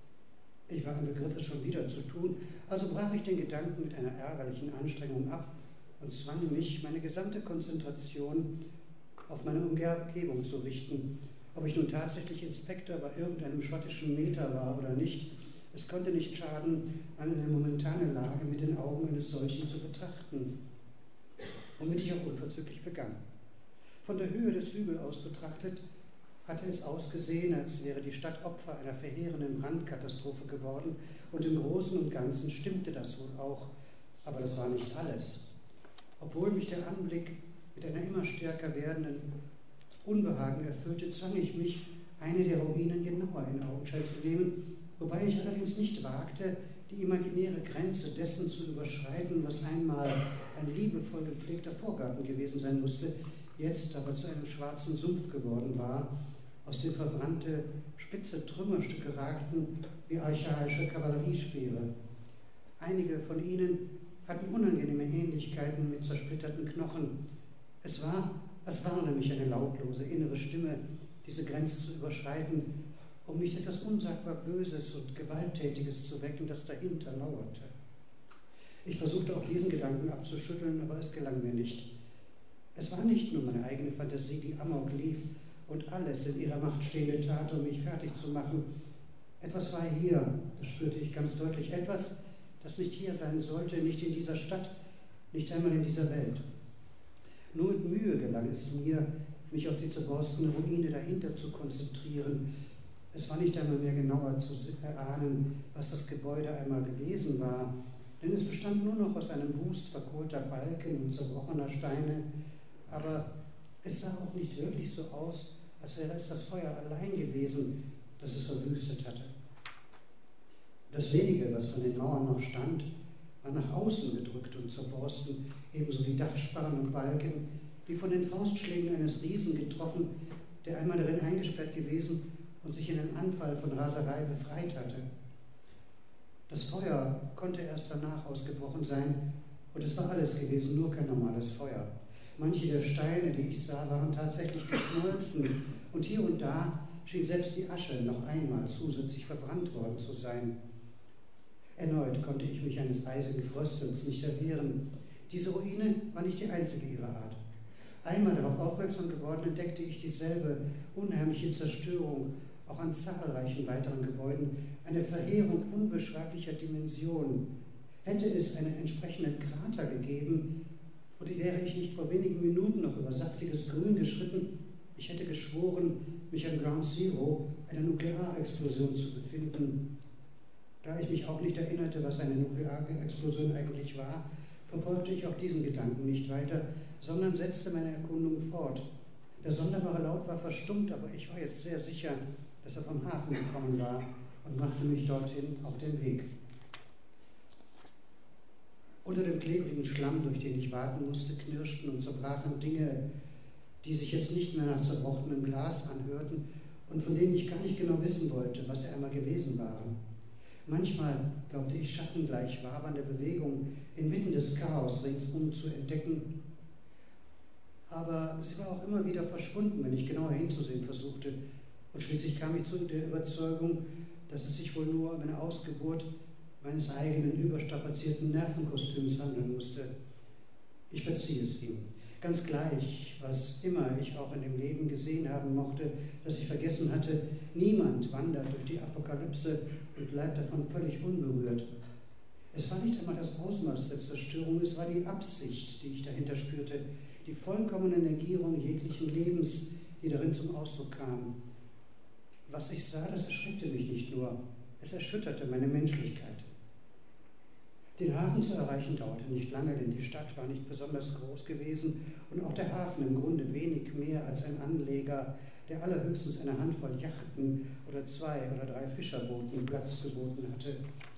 ich war im Begriff, es schon wieder zu tun, also brach ich den Gedanken mit einer ärgerlichen Anstrengung ab und zwang mich, meine gesamte Konzentration auf meine Umgebung zu richten. Ob ich nun tatsächlich Inspektor bei irgendeinem schottischen Meter war oder nicht, es konnte nicht schaden, meine momentane Lage mit den Augen eines solchen zu betrachten, womit ich auch unverzüglich begann. Von der Höhe des Hügels aus betrachtet, hatte es ausgesehen, als wäre die Stadt Opfer einer verheerenden Brandkatastrophe geworden und im Großen und Ganzen stimmte das wohl auch, aber das war nicht alles. Obwohl mich der Anblick mit einer immer stärker werdenden Unbehagen erfüllte, zwang ich mich, eine der Ruinen genauer in Augenschein zu nehmen, wobei ich allerdings nicht wagte, die imaginäre Grenze dessen zu überschreiten, was einmal ein liebevoll gepflegter Vorgarten gewesen sein musste, jetzt aber zu einem schwarzen Sumpf geworden war, aus dem verbrannte, spitze Trümmerstücke ragten wie archaische Kavalleriespeere. Einige von ihnen hatten unangenehme Ähnlichkeiten mit zersplitterten Knochen. Es war nämlich eine lautlose innere Stimme, diese Grenze zu überschreiten, um nicht etwas unsagbar Böses und Gewalttätiges zu wecken, das dahinter lauerte. Ich versuchte auch diesen Gedanken abzuschütteln, aber es gelang mir nicht. Es war nicht nur meine eigene Fantasie, die amok lief und alles in ihrer Macht Stehende tat, um mich fertig zu machen. Etwas war hier, das spürte ich ganz deutlich, etwas, das nicht hier sein sollte, nicht in dieser Stadt, nicht einmal in dieser Welt. Nur mit Mühe gelang es mir, mich auf die zerborstene Ruine dahinter zu konzentrieren. Es war nicht einmal mehr genauer zu erahnen, was das Gebäude einmal gewesen war, denn es bestand nur noch aus einem Wust verkohlter Balken und zerbrochener Steine, aber es sah auch nicht wirklich so aus, als wäre es das Feuer allein gewesen, das es verwüstet hatte. Das wenige, was von den Mauern noch stand, war nach außen gedrückt und zerborsten, ebenso wie Dachsparren und Balken, wie von den Faustschlägen eines Riesen getroffen, der einmal darin eingesperrt gewesen und sich in einem Anfall von Raserei befreit hatte. Das Feuer konnte erst danach ausgebrochen sein, und es war alles gewesen, nur kein normales Feuer. Manche der Steine, die ich sah, waren tatsächlich geschmolzen, und hier und da schien selbst die Asche noch einmal zusätzlich verbrannt worden zu sein. Erneut konnte ich mich eines eisigen Fröstens nicht erwehren. Diese Ruine war nicht die einzige ihrer Art. Einmal darauf aufmerksam geworden, entdeckte ich dieselbe unheimliche Zerstörung auch an zahlreichen weiteren Gebäuden, eine Verheerung unbeschreiblicher Dimensionen. Hätte es einen entsprechenden Krater gegeben, und wäre ich nicht vor wenigen Minuten noch über saftiges Grün geschritten, ich hätte geschworen, mich am Ground Zero einer Nuklearexplosion zu befinden. Da ich mich auch nicht erinnerte, was eine Nuklearexplosion eigentlich war, verfolgte ich auch diesen Gedanken nicht weiter, sondern setzte meine Erkundung fort. Der sonderbare Laut war verstummt, aber ich war jetzt sehr sicher, dass er vom Hafen gekommen war, und machte mich dorthin auf den Weg. Unter dem klebrigen Schlamm, durch den ich warten musste, knirschten und zerbrachen Dinge, die sich jetzt nicht mehr nach zerbrochenem Glas anhörten und von denen ich gar nicht genau wissen wollte, was sie einmal gewesen waren. Manchmal glaubte ich, schattengleich wabernde Bewegung inmitten des Chaos ringsum zu entdecken, aber sie war auch immer wieder verschwunden, wenn ich genauer hinzusehen versuchte, und schließlich kam ich zu der Überzeugung, dass es sich wohl nur um eine Ausgeburt meines eigenen überstrapazierten Nervenkostüms handeln musste. Ich verziehe es ihm. Ganz gleich, was immer ich auch in dem Leben gesehen haben mochte, das ich vergessen hatte, niemand wandert durch die Apokalypse und bleibt davon völlig unberührt. Es war nicht einmal das Ausmaß der Zerstörung, es war die Absicht, die ich dahinter spürte, die vollkommene Negierung jeglichen Lebens, die darin zum Ausdruck kam. Was ich sah, das erschreckte mich nicht nur, es erschütterte meine Menschlichkeit. Den Hafen zu erreichen dauerte nicht lange, denn die Stadt war nicht besonders groß gewesen und auch der Hafen im Grunde wenig mehr als ein Anleger, der allerhöchstens eine Handvoll Yachten oder 2 oder 3 Fischerbooten Platz geboten hatte.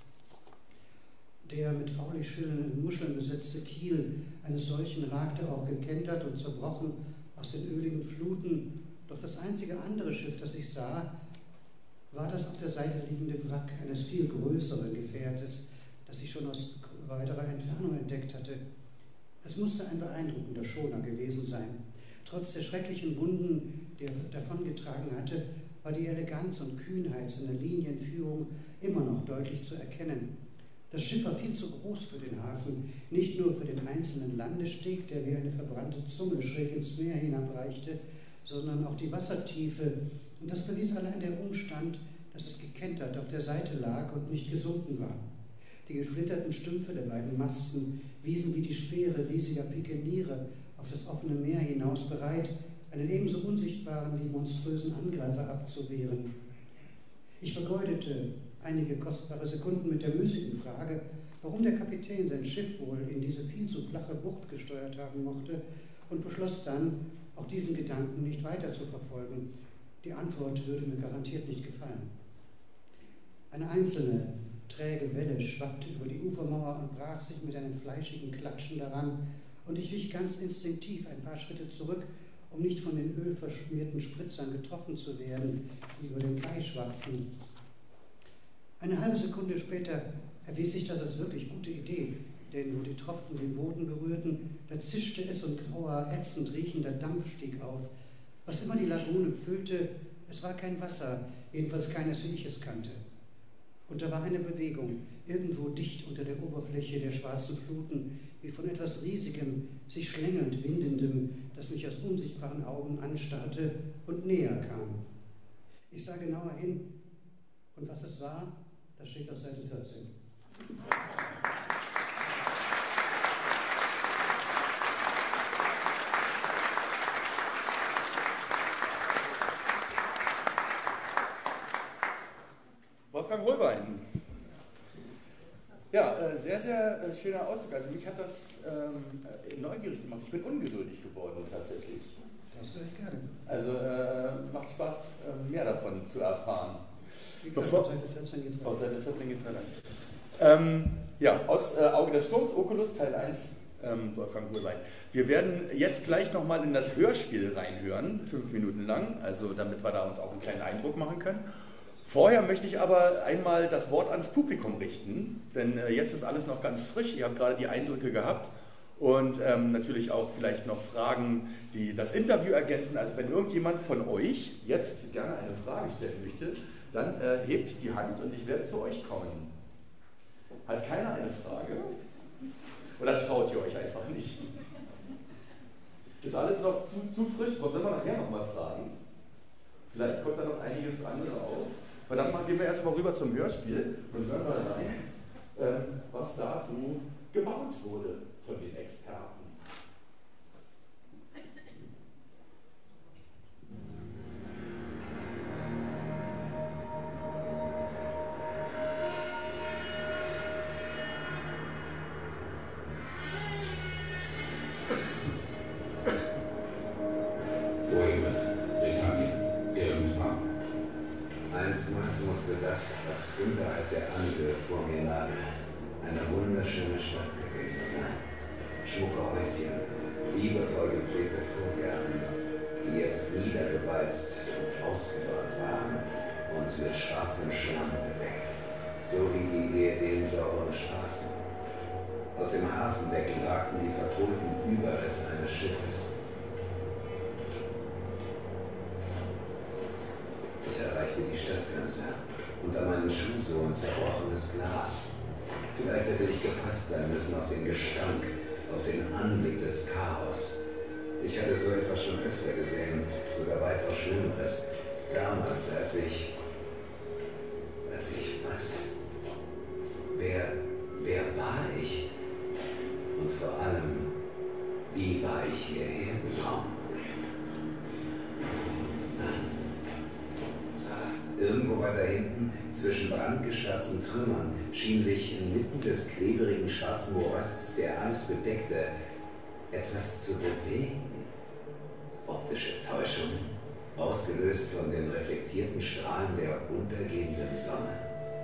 Der mit faulig schillernden Muscheln besetzte Kiel eines solchen ragte auch gekentert und zerbrochen aus den öligen Fluten, doch das einzige andere Schiff, das ich sah, war das auf der Seite liegende Wrack eines viel größeren Gefährtes, das ich schon aus weiterer Entfernung entdeckt hatte. Es musste ein beeindruckender Schoner gewesen sein. Trotz der schrecklichen Wunden, die er davongetragen hatte, war die Eleganz und Kühnheit seiner Linienführung immer noch deutlich zu erkennen. Das Schiff war viel zu groß für den Hafen, nicht nur für den einzelnen Landesteg, der wie eine verbrannte Zunge schräg ins Meer hinabreichte, sondern auch die Wassertiefe. Und das bewies allein der Umstand, dass es gekentert auf der Seite lag und nicht gesunken war. Die gesplitterten Stümpfe der beiden Masten wiesen wie die Speere riesiger Pikeniere auf das offene Meer hinaus, bereit, einen ebenso unsichtbaren wie monströsen Angreifer abzuwehren. Ich vergeudete einige kostbare Sekunden mit der müßigen Frage, warum der Kapitän sein Schiff wohl in diese viel zu flache Bucht gesteuert haben mochte, und beschloss dann, auch diesen Gedanken nicht weiter zu verfolgen. Die Antwort würde mir garantiert nicht gefallen. Eine einzelne, träge Welle schwappte über die Ufermauer und brach sich mit einem fleischigen Klatschen daran, und ich wich ganz instinktiv ein paar Schritte zurück, um nicht von den ölverschmierten Spritzern getroffen zu werden, die über den Kai schwappten. Eine halbe Sekunde später erwies sich das als wirklich gute Idee, denn wo die Tropfen den Boden berührten, da zischte es und grauer, ätzend riechender Dampf stieg auf. Was immer die Lagune füllte, es war kein Wasser, jedenfalls keines, wie ich es kannte. Und da war eine Bewegung, irgendwo dicht unter der Oberfläche der schwarzen Fluten, wie von etwas Riesigem, sich schlängelnd Windendem, das mich aus unsichtbaren Augen anstarrte und näher kam. Ich sah genauer hin, und was es war, das steht auf Seite 14. Wolfgang Hohlbein. Ja, sehr, sehr schöner Ausdruck. Also mich hat das neugierig gemacht. Ich bin ungeduldig geworden tatsächlich. Das höre ich gerne. Also macht Spaß, mehr davon zu erfahren. Auf Seite 14 geht es weiter. Auf Seite 14 geht es weiter. Ja, aus Auge des Sturms, Oculus, Teil 1, Wolfgang Hohlbein. Wir werden jetzt gleich nochmal in das Hörspiel reinhören, 5 Minuten lang, also damit wir da uns auch einen kleinen Eindruck machen können. Vorher möchte ich aber einmal das Wort ans Publikum richten, denn jetzt ist alles noch ganz frisch. Ihr habt gerade die Eindrücke gehabt und natürlich auch vielleicht noch Fragen, die das Interview ergänzen. Also wenn irgendjemand von euch jetzt gerne eine Frage stellen möchte, dann hebt die Hand und ich werde zu euch kommen. Hat keiner eine Frage? Oder traut ihr euch einfach nicht? Ist alles noch zu frisch? Sollen wir nachher nochmal fragen? Vielleicht kommt da noch einiges andere auf. Aber dann gehen wir erstmal rüber zum Hörspiel und hören mal rein, was da so gebaut wurde von den Experten. Was unterhalb der Anhöhe vor mir lag, eine wunderschöne Stadt gewesen sein. Schmucke Häuschen, liebevoll gepflegte Vorgärten, die jetzt niedergewalzt und ausgebaut waren und mit schwarzem Schlamm bedeckt, so wie die ehedem saubere Straßen. Aus dem Hafenbecken ragten die verkohlten Überreste eines Schiffes. Ich erreichte die Stadtgrenze. Unter meinen Schuhsohlen zerbrochenes Glas. Vielleicht hätte ich gefasst sein müssen auf den Gestank, auf den Anblick des Chaos. Ich hatte so etwas schon öfter gesehen, sogar weitaus Schlimmeres. Damals, als ich was? Wer war ich? Und vor allem, wie war ich hierher gekommen? Irgendwo weiter hinten, zwischen brandgeschwärzten Trümmern, schien sich inmitten des klebrigen schwarzen Morasts, der alles bedeckte, etwas zu bewegen. Optische Täuschungen, ausgelöst von den reflektierten Strahlen der untergehenden Sonne.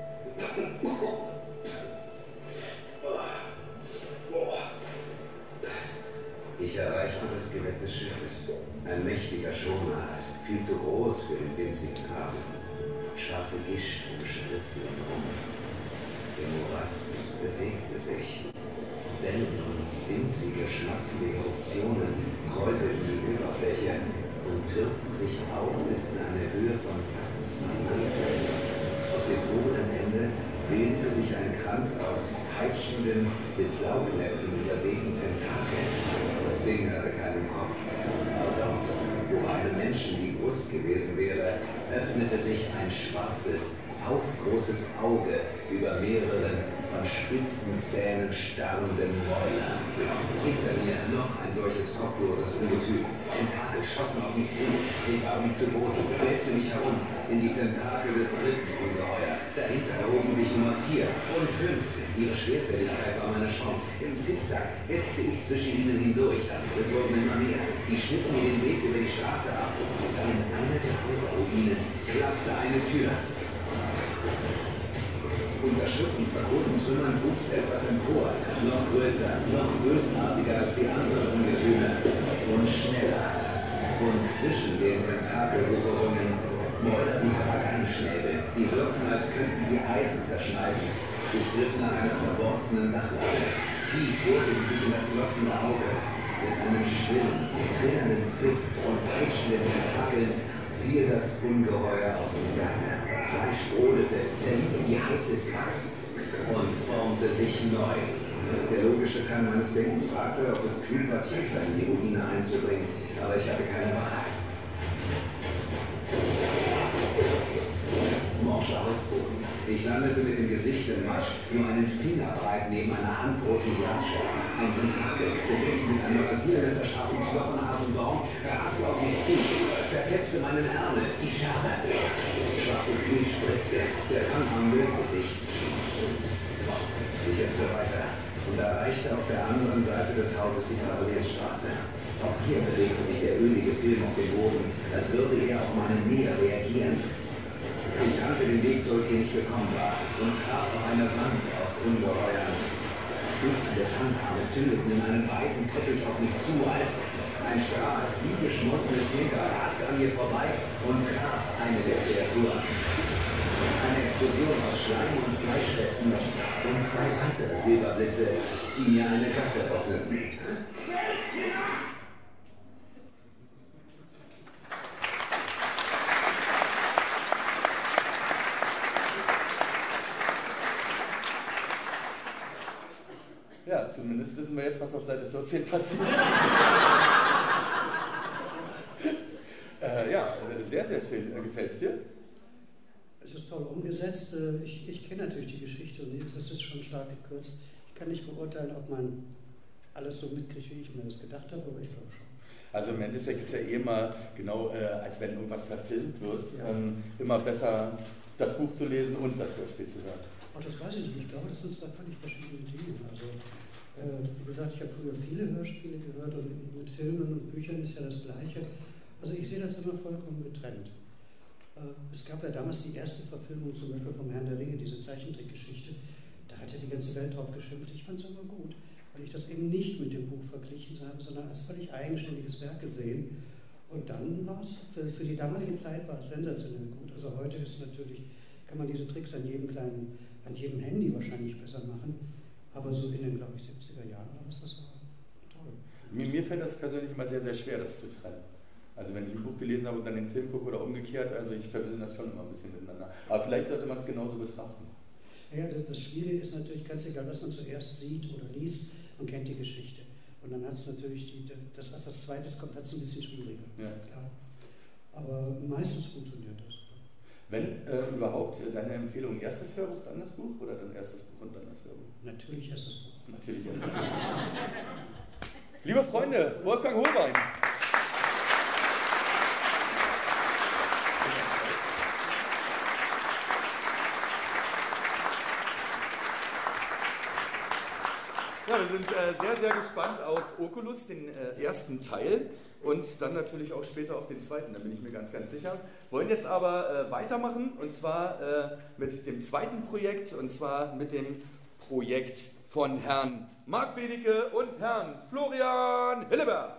Ich erreichte das Skelett des Schiffes. Ein mächtiger Schoner, viel zu groß für den winzigen Hafen. Schwarze Gischt umspritzte den Rumpf. Der Morast bewegte sich. Wellen und winzige, schmatzige Eruptionen kräuselten die Oberfläche und türmten sich auf bis in eine Höhe von fast 2 Metern. Aus dem oberen Ende bildete sich ein Kranz aus peitschenden, mit Saugnäpfen übersäten Tentakeln. Das Ding hatte keinen Kopf, aber dort, wo einem Menschen die Brust gewesen wäre, öffnete sich ein schwarzes, faustgroßes Auge über mehreren von spitzen Zähnen starrenden Mäulern. Hinter mir noch ein solches kopfloses Ungetüm, Tentakel schossen auf mich zu. Ich warf mich zu Boden, wälzte mich herum in die Tentakel des dritten Ungeheuers. Dahinter erhoben sich Nummer 4 und 5. Ihre Schwerfälligkeit war meine Chance. Im Zickzack hetzte ich zwischen ihnen hindurch. Es wurden immer mehr. Sie schnitten mir den Weg über die Straße ab. In einer der Hausruinen klaffte eine Tür. Unter Schutt und verkohlten Trümmern wuchs etwas empor. Noch größer, noch bösartiger als die anderen Ungetüme. Und schneller. Und zwischen den Tentakelwucherungen Mäuler wie Papageienschnäbel, die wirkten, als könnten sie Eisen zerschneiden. Ich griff nach einer zerborstenen Dachlage. Tief bohrte sie sich in das glotzende Auge. Mit einem schrillen, trillernden Pfiff und peitschenden Fackeln fiel das Ungeheuer auf die Seite. Fleisch brodelte, zerlief wie heißes Wachs und formte sich neu. Der logische Teil meines Denkens fragte, ob es kühl war, tiefer in die Ruine einzudringen, aber ich hatte keine Wahl. Morscher Holzboden. Ich landete mit dem Gesicht im Matsch, nur einen Finger breit neben einer handgroßen Glasscheibe. Ein Tentakel, besetzt mit einem rasiermesserscharfen knochenharten Baum, raste auf mich zu, zerfetzte meinen Ärmel, die Scherbe. Schwarzes Blut spritzte, der Fangarm löste sich. Ich hetzte weiter und erreichte auf der anderen Seite des Hauses die Parallelstraße. Auch hier bewegte sich der ölige Film auf dem Boden, als würde er auf meine Nähe reagieren. Ich rannte den Weg zurück, den ich gekommen war, und traf auf eine Wand aus Ungeheuern. Dutzende Fangarme zündeten in einen weiten Teppich auf mich zu, als ein Strahl wie geschmolzenes Silber raste an mir vorbei und traf eine der Kreaturen. Eine Explosion aus Schleim und Fleischfetzen und 2 weitere Silberblitze, die mir eine Gasse öffneten. Ja, zumindest wissen wir jetzt, was auf Seite 14 passiert. Ja, sehr, sehr schön. Gefällt es dir? Es ist toll umgesetzt. Ich kenne natürlich die Geschichte und das ist schon stark gekürzt. Ich kann nicht beurteilen, ob man alles so mitkriegt, wie ich mir das gedacht habe, aber ich glaube schon. Also im Endeffekt ist ja eh immer, genau als wenn irgendwas verfilmt wird, immer besser das Buch zu lesen und das Hörspiel zu hören. Ach, das weiß ich nicht. Ich glaube, das sind 2 völlig verschiedene Dinge. Also, wie gesagt, ich habe früher viele Hörspiele gehört und mit Filmen und Büchern ist ja das Gleiche. Also ich sehe das immer vollkommen getrennt. Es gab ja damals die erste Verfilmung zum Beispiel vom Herrn der Ringe, diese Zeichentrickgeschichte. Da hat ja die ganze Welt drauf geschimpft. Ich fand es aber gut, weil ich das eben nicht mit dem Buch verglichen habe, sondern als völlig eigenständiges Werk gesehen. Und dann war es, für die damalige Zeit war es sensationell gut. Also heute ist natürlich, kann man diese Tricks an jedem Handy wahrscheinlich besser machen. Aber so in den, glaube ich, 70er Jahren war das toll. Mir fällt das persönlich immer sehr, sehr schwer, das zu trennen. Also wenn ich ein Buch gelesen habe und dann den Film gucke oder umgekehrt, also ich verbinde das schon immer ein bisschen miteinander. Aber vielleicht sollte man es genauso betrachten. Ja, das Schwierige ist natürlich ganz egal, was man zuerst sieht oder liest, man kennt die Geschichte. Und dann hat es natürlich, das, was als zweites kommt, hat es ein bisschen schwieriger. Ja. Klar. Aber meistens funktioniert das. Wenn überhaupt deine Empfehlung, erstes Hörbuch, dann das Buch oder dann erstes Buch und dann das Hörbuch? Natürlich erstes Buch. Natürlich erstes Buch. Liebe Freunde, Wolfgang Hohlbein. Ja, wir sind sehr, sehr gespannt auf Oculus, den ersten Teil. Und dann natürlich auch später auf den zweiten, da bin ich mir ganz, ganz sicher. Wollen jetzt aber weitermachen und zwar mit dem zweiten Projekt und zwar mit dem Projekt von Herrn Marc Benecke und Herrn Florian Hilleberg.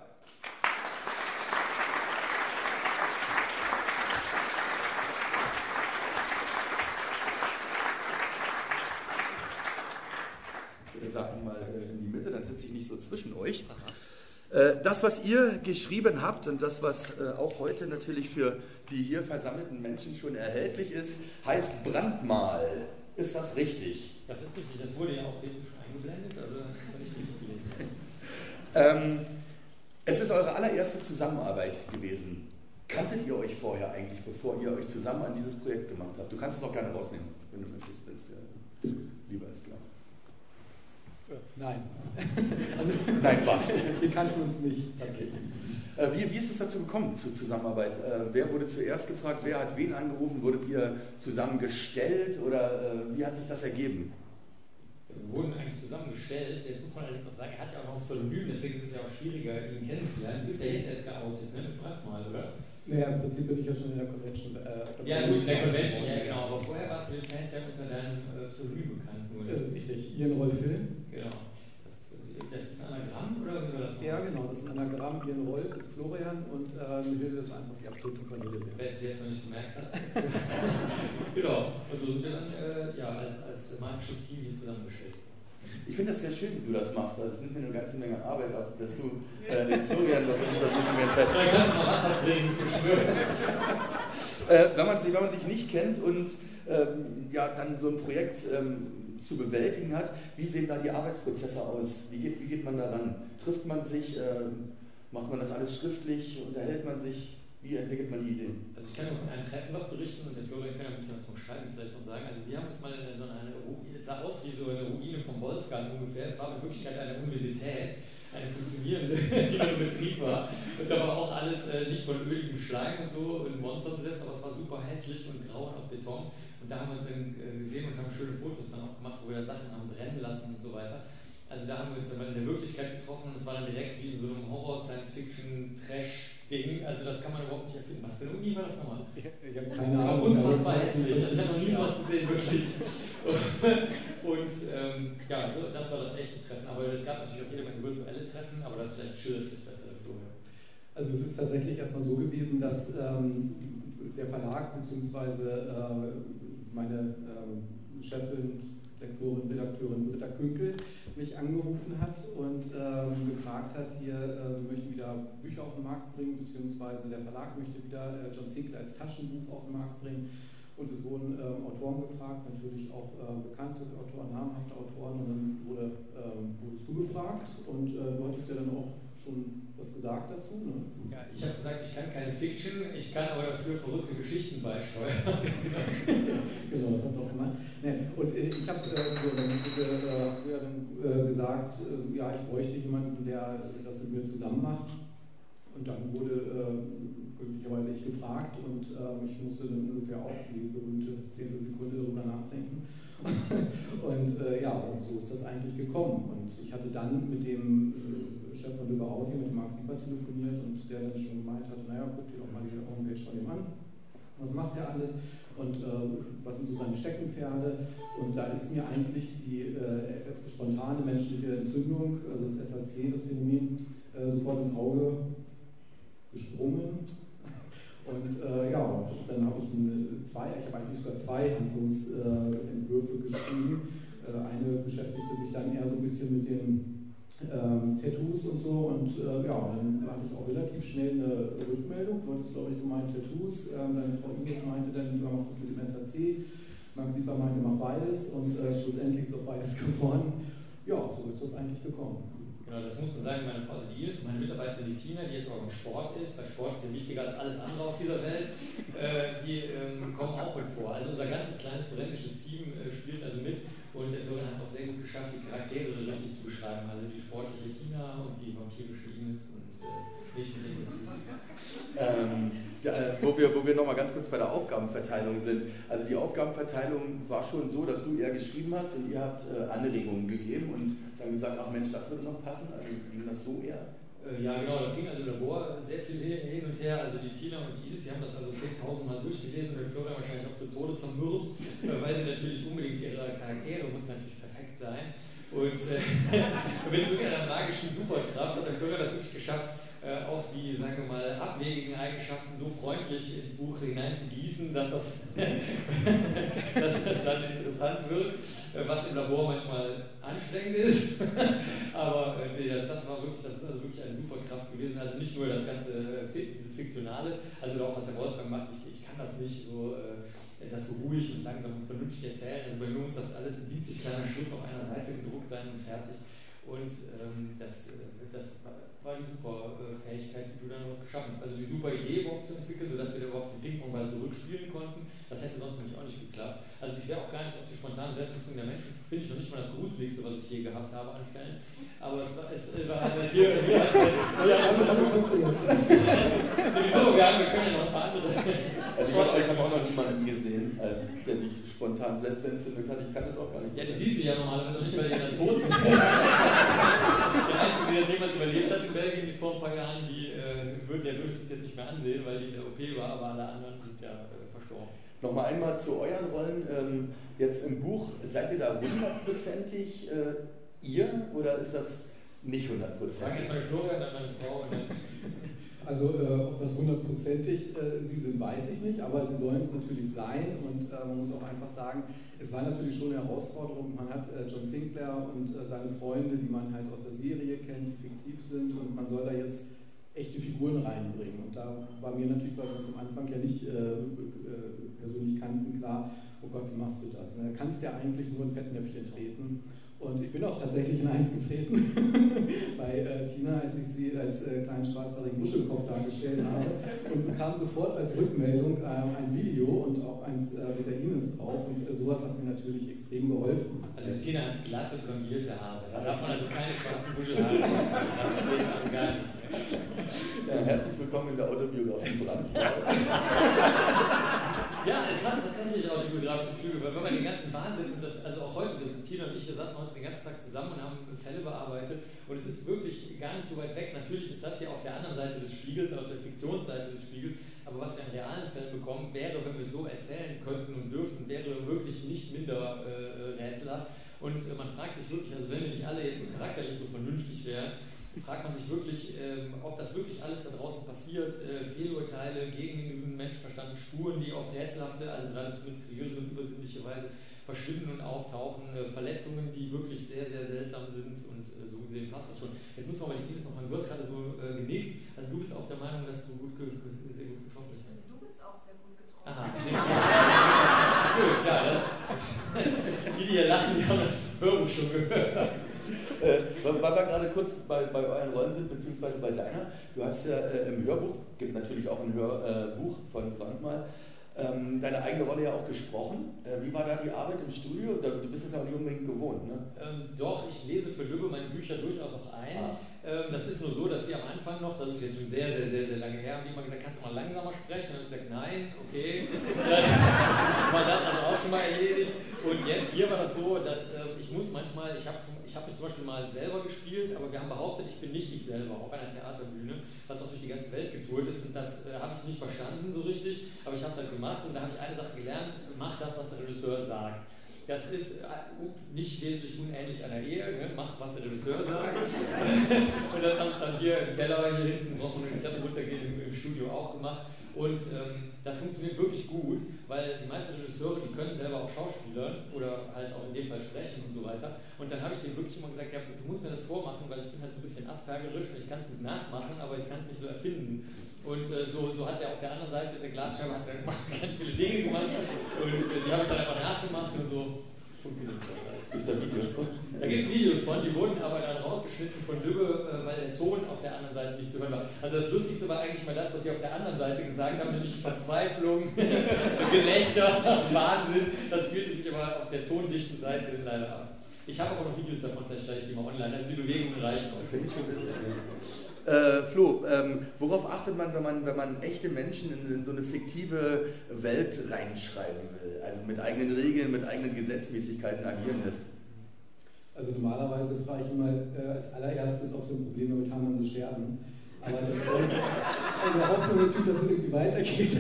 Bitte da einmal in die Mitte, dann sitze ich nicht so zwischen euch. Das, was ihr geschrieben habt und das, was auch heute natürlich für die hier versammelten Menschen schon erhältlich ist, heißt Brandmal. Ist das richtig? Das ist richtig. Das wurde ja auch rhythmisch eingeblendet, also das kann ich richtig gelesen. Es ist eure allererste Zusammenarbeit gewesen. Kanntet ihr euch vorher eigentlich, bevor ihr euch zusammen an dieses Projekt gemacht habt? Du kannst es auch gerne rausnehmen, wenn du möchtest, wenn es dir lieber ist, klar. Nein. Also, nein, was? Wir kannten uns nicht tatsächlich. Wie ist es dazu gekommen, zur Zusammenarbeit? Wer wurde zuerst gefragt, wer hat wen angerufen? Wurdet ihr zusammengestellt oder wie hat sich das ergeben? Wir wurden eigentlich zusammengestellt. Jetzt muss man allerdings auch sagen, er hat ja auch noch ein Pseudonym, deswegen ist es ja auch schwieriger, ihn kennenzulernen. Du bist ja jetzt erst geoutet, ne? Mit Brandmal, oder? Naja, im Prinzip bin ich ja schon in der Convention. Ja, gut, in der Convention, ja genau. Aber vorher warst du den Fans ja unter deinem Pseudonym bekannt. Richtig, Ian Rolf Hill. Genau. Das ist ein Anagramm oder wie war das? Ja, genau, das ist ein Anagramm. Ian Rolf ist Florian und Hill ist einfach die Abkürzung von Hill. Wer es jetzt noch nicht gemerkt hat. Genau. Und so sind wir dann als magisches Team hier zusammengestellt. Ich finde das sehr schön, wie du das machst. Also es nimmt mir eine ganze Menge Arbeit ab, dass du den Florian noch ein bisschen mehr Zeit... Da kannst du noch Wasser trinken zum Schwimmen. Wenn man sich nicht kennt und dann so ein Projekt zu bewältigen hat, wie sehen da die Arbeitsprozesse aus? Wie geht man da ran? Trifft man sich? Macht man das alles schriftlich? Unterhält man sich? Wie entwickelt man die Ideen? Also ich kann nur von einem Treffen was berichten und der Florian kann ein bisschen was vom Schreiben vielleicht noch sagen. Also wir haben uns mal in so eine Ruine, es sah aus wie so eine Ruine vom Wolfgang ungefähr, es war in Wirklichkeit eine Universität, eine funktionierende, die im Betrieb war. Und da war auch alles nicht von öligem Schleim und so und Monstern besetzt, aber es war super hässlich und grau und aus Beton. Und da haben wir uns dann gesehen und haben schöne Fotos dann auch gemacht, wo wir dann Sachen haben brennen lassen und so weiter. Also da haben wir uns dann mal in der Wirklichkeit getroffen und es war dann direkt wie in so einem Horror-Science-Fiction-Trash-Ding. Also das kann man überhaupt nicht erfinden. Was für eine Uni war das nochmal? Ich habe keine Ahnung. Unfassbar hässlich. Also ich habe noch nie sowas gesehen, wirklich. Und das war das echte Treffen. Aber es gab natürlich auch jede Menge virtuelle Treffen, aber das vielleicht schildert vielleicht besser vorher. Also es ist tatsächlich erstmal so gewesen, dass der Verlag bzw. meine Chefin, Lektorin, Redakteurin Britta Künkel mich angerufen hat und gefragt hat, wir möchten wieder Bücher auf den Markt bringen, beziehungsweise der Verlag möchte wieder John Sinclair als Taschenbuch auf den Markt bringen. Und es wurden Autoren gefragt, natürlich auch bekannte Autoren, namhafte Autoren, und dann wurdest du gefragt und du hattest ja dann auch schon was gesagt dazu, ne? Ja, ich habe gesagt, ich kann keine Fiction, ich kann aber dafür verrückte Geschichten beisteuern. Genau, das hast du auch gemacht. Nee, und ich habe früher dann gesagt, ich bräuchte jemanden, der das mit mir zusammen macht. Und dann wurde glücklicherweise ich gefragt und ich musste dann ungefähr auch die berühmte 10 Sekunden darüber nachdenken. Und so ist das eigentlich gekommen. Und ich hatte dann mit dem Chef von Lübbe Audio, mit Marc Sieber, telefoniert und der dann schon gemeint hat, guck dir doch mal die Homepage von ihm an. Was macht er alles und was sind so seine Steckenpferde? Und da ist mir eigentlich die spontane menschliche Entzündung, also das SAC, das Phänomen, sofort ins Auge gesprungen. Und dann habe ich eigentlich sogar 2 Handlungsentwürfe geschrieben. Eine beschäftigte sich dann eher so ein bisschen mit den Tattoos und so. Und dann hatte ich auch relativ schnell eine Rückmeldung. Du hattest, glaube ich, gemeint Tattoos. Dann Frau Ines meinte dann, du machst das mit dem SAC. Max Sieber meinte, mach beides. Und schlussendlich ist auch beides geworden. Ja, so ist das eigentlich gekommen. Genau, das muss man sagen, meine Frau, also die Ines, meine Mitarbeiterin, die Tina, die jetzt auch im Sport ist, weil Sport ist ja wichtiger als alles andere auf dieser Welt, die kommen auch mit vor. Also unser ganzes kleines forensisches Team spielt also mit und der Florian hat es auch sehr gut geschafft, die Charaktere richtig zu beschreiben. Also die sportliche Tina und die vampirische Ines und nicht mit den wo wir nochmal ganz kurz bei der Aufgabenverteilung sind. Also die Aufgabenverteilung war schon so, dass du eher geschrieben hast und ihr habt Anregungen gegeben und dann gesagt, ach Mensch, das würde noch passen. Also ging das so eher? Ja genau, das ging also im Labor sehr viel hin und her. Also die Tina und die Ines, die haben das also 10.000 Mal durchgelesen und der Florian wahrscheinlich auch zu Tode zermürbt, weil sie natürlich unbedingt ihre Charaktere muss natürlich perfekt sein. Und mit irgendeiner magischen Superkraft hat der Florian das wirklich geschafft, auch die, sagen wir mal, abwegigen Eigenschaften so freundlich ins Buch hineinzugießen, dass das dann interessant wird, was im Labor manchmal anstrengend ist. Aber das war wirklich, das ist also wirklich eine Superkraft gewesen. Also nicht nur das ganze, dieses Fiktionale, also auch was der Wolfgang macht, ich kann das nicht so, das so ruhig und langsam und vernünftig erzählen. Also bei mir muss das alles in winzig kleiner Schrift auf einer Seite gedruckt sein und fertig. Und das war die super Fähigkeit, die du dann was geschaffen hast. Also die super Idee überhaupt zu entwickeln, sodass wir da überhaupt den Ping-Pong mal zurückspielen konnten. Das hätte sonst nämlich auch nicht geklappt. Also ich wäre auch gar nicht auf die spontane Selbstnutzung der Menschen, finde ich noch nicht mal das Gruseligste, was ich je gehabt habe an Fällen. Aber es war halt hier wieso, wir können ja noch ein paar andere. Also ich habe auch noch niemanden gesehen, der sich spontan selbst entzündet hat. Ich kann das auch gar nicht. Ja, die siehst du ja normalerweise nicht, weil die dann tot sind. Der Einzige, der das jemals überlebt hat in Belgien, die vor ein paar Jahren, der würde es jetzt nicht mehr ansehen, weil die in der OP war, aber alle anderen sind ja verstorben. Nochmal einmal zu euren Rollen. Jetzt im Buch, seid ihr da 100%ig ihr oder ist das nicht 100%? Frag jetzt meine Florian, dann meine Frau und dann. Also ob das 100%ig sie sind, weiß ich nicht, aber sie sollen es natürlich sein und man muss auch einfach sagen, es war natürlich schon eine Herausforderung. Man hat John Sinclair und seine Freunde, die man halt aus der Serie kennt, die fiktiv sind und man soll da jetzt echte Figuren reinbringen. Und da war mir natürlich, weil wir uns am Anfang ja nicht persönlich kannten, klar, oh Gott, wie machst du das? Du kannst ja eigentlich nur in Fettnäpfchen treten. Und ich bin auch tatsächlich in eins getreten bei Tina, als ich sie als kleinen schwarzhaarigen Muschelkopf dargestellt habe und bekam sofort als Rückmeldung ein Video und auch eins mit der Ines drauf und sowas hat mir natürlich extrem geholfen. Also Tina hat glatte, blondierte Haare, da darf man also keine schwarzen Muschelhaare machen, das geht man gar nicht. Ja, herzlich willkommen in der Autobiografie Brandtau. Ja, es hat tatsächlich autobiografische Züge, weil wenn man den ganzen Wahnsinn, und das, also auch heute, Tina und ich, wir saßen heute den ganzen Tag zusammen und haben Fälle bearbeitet und es ist wirklich gar nicht so weit weg. Natürlich ist das hier auf der anderen Seite des Spiegels, auf der Fiktionsseite des Spiegels, aber was wir an realen Fällen bekommen, wäre, wenn wir so erzählen könnten und dürften, wäre wirklich nicht minder rätselhaft. Und man fragt sich wirklich, also wenn wir nicht alle jetzt so charakterlich so vernünftig wären, fragt man sich wirklich, ob das wirklich alles da draußen passiert, Fehlurteile gegen diesen Menschenverstand, Spuren, die auf rätselhafte, also geradezu mysteriöse und übersinnliche Weise verschwinden und auftauchen, Verletzungen, die wirklich sehr, sehr seltsam sind und so gesehen passt das schon. Jetzt muss man mal die Ines noch fragen, du hast gerade so genickt, also du bist auch der Meinung, dass du sehr gut getroffen bist. Du bist auch sehr gut getroffen. Aha. Gut, ja, die hier lachen, die haben das Hörbuch schon gehört. Weil wir gerade kurz bei euren Rollen sind, beziehungsweise bei deiner. Du hast ja im Hörbuch, gibt natürlich auch ein Hörbuch von Brandtmal, deine eigene Rolle ja auch gesprochen. Wie war da die Arbeit im Studio? Du bist es ja auch nicht unbedingt gewohnt, ne? Doch, ich lese für Lübbe meine Bücher durchaus auch ein. Das ist nur so, dass die am Anfang noch, das ist jetzt schon sehr, sehr, sehr, sehr lange her, haben die immer gesagt, kannst du mal langsamer sprechen? Und dann habe ich gesagt, nein, okay. Dann war das also auch schon mal erledigt. Und jetzt hier war das so, dass ich muss manchmal, ich habe mich zum Beispiel mal selber gespielt, aber wir haben behauptet, ich bin nicht ich selber auf einer Theaterbühne, was auch durch die ganze Welt getourt ist und das habe ich nicht verstanden so richtig, aber ich habe es halt gemacht und da habe ich eine Sache gelernt, mach das, was der Regisseur sagt. Das ist nicht wesentlich unähnlich einer Ehe, ne? Macht, was der Regisseur sagt. Und das habe ich dann hier im Keller, hier hinten, braucht man eine Treppe runtergehen, im Studio auch gemacht. Und das funktioniert wirklich gut, weil die meisten Regisseure, die können selber auch Schauspieler oder halt auch in dem Fall sprechen und so weiter. Und dann habe ich denen wirklich immer gesagt, ja, du musst mir das vormachen, weil ich bin halt so ein bisschen aspergerisch und ich kann es gut nachmachen, aber ich kann es nicht so erfinden. Und so hat er auf der anderen Seite der Glasscheibe hat er ganz viele Dinge gemacht und die habe ich dann einfach nachgemacht und so funktioniert das halt. Ist da Videos von? Da gibt es Videos von, die wurden aber dann rausgeschnitten von Lübbe, weil der Ton auf der anderen Seite nicht zu hören war. Also das Lustigste war eigentlich mal das, was sie auf der anderen Seite gesagt haben, nämlich Verzweiflung, Gelächter, Wahnsinn. Das spielte sich aber auf der tondichten Seite leider ab. Ich habe aber noch Videos davon, vielleicht stelle ich die mal online, also die Bewegungen reichen auch. Finde ich schon ein bisschen. Flo, worauf achtet man, wenn man echte Menschen in so eine fiktive Welt reinschreiben will? Also mit eigenen Regeln, mit eigenen Gesetzmäßigkeiten agieren lässt? Also normalerweise frage ich immer als allererstes, ob sie ein Problem damit haben, wenn sie sterben. Aber das ist in der Hoffnung natürlich, dass es irgendwie weitergeht.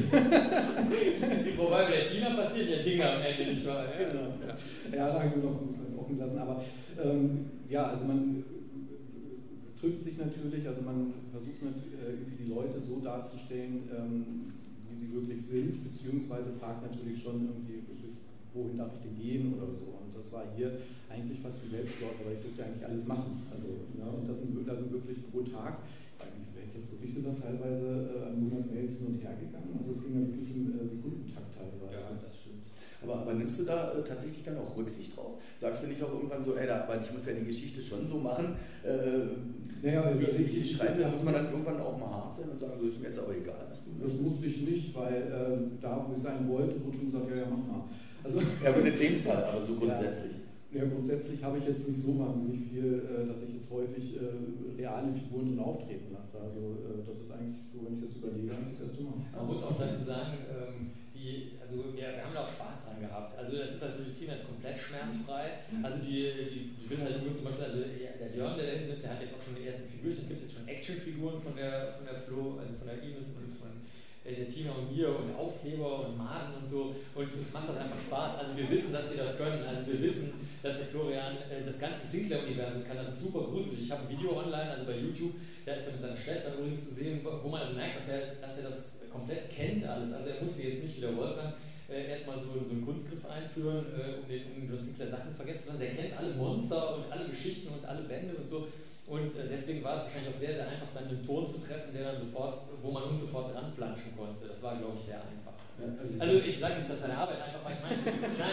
Wobei bei der Tina passieren ja Dinge am Ende, nicht wahr? Ja, genau. Ja, da habe ich noch ein bisschen offen gelassen. Aber ja, also man trifft sich natürlich, also man versucht irgendwie die Leute so darzustellen, wie sie wirklich sind, beziehungsweise fragt natürlich schon irgendwie, bis wohin darf ich denn gehen oder so. Und das war hier eigentlich fast wie Selbstmord, aber ich durfte eigentlich alles machen. Also, ja, und das sind wirklich pro Tag, ich weiß nicht, wer hätte jetzt wirklich gesagt, teilweise an 100 Mails hin und her gegangen. Also es ging ja wirklich im Sekundentakt teilweise. Ja, das stimmt. Aber nimmst du da tatsächlich dann auch Rücksicht drauf? Sagst du nicht auch irgendwann so, aber ich muss ja die Geschichte schon so machen, wie ich schreibe, da muss man dann irgendwann auch mal hart sein und sagen, so ist mir jetzt aber egal, was du Das musste ich nicht, weil da, wo ich sein wollte, wurde schon gesagt, ja, mach mal. Also, ja, aber in dem Fall, aber so grundsätzlich. Ja, grundsätzlich habe ich jetzt nicht so wahnsinnig viel, dass ich jetzt häufig reale Figuren drin auftreten lasse. Also das ist eigentlich so, wenn ich jetzt überlege, eigentlich das erste Mal. Man muss auch dazu sagen, wir haben da auch Spaß dran gehabt. Also das ist natürlich, Tina ist komplett schmerzfrei. Also die will halt nur zum Beispiel, also der Jörn, der da hinten ist, der hat jetzt auch schon die ersten Figuren. Es gibt jetzt schon Actionfiguren von der Flo, also von der Ines und von der Tina und mir und Aufkleber und Maden und so. Und es macht das einfach Spaß. Also wir wissen, dass sie das können. Also wir wissen, dass der Florian das ganze Sinclair-Universum kann. Das ist super gruselig. Ich habe ein Video online, also bei YouTube, da ist er mit seiner Schwester übrigens zu sehen, wo man also merkt, dass er das komplett kennt alles. Also er musste jetzt nicht wie der Wolfgang erstmal so einen Kunstgriff einführen, um John Sinclair Sachen vergessen, sondern der kennt alle Monster und alle Geschichten und alle Bände und so. Und deswegen war es wahrscheinlich auch sehr, sehr einfach, dann einen Ton zu treffen, der dann sofort, wo man uns sofort dran flanschen konnte. Das war, glaube ich, sehr einfach. Ja, also ich sage nicht, dass deine Arbeit einfach war. Ich meine,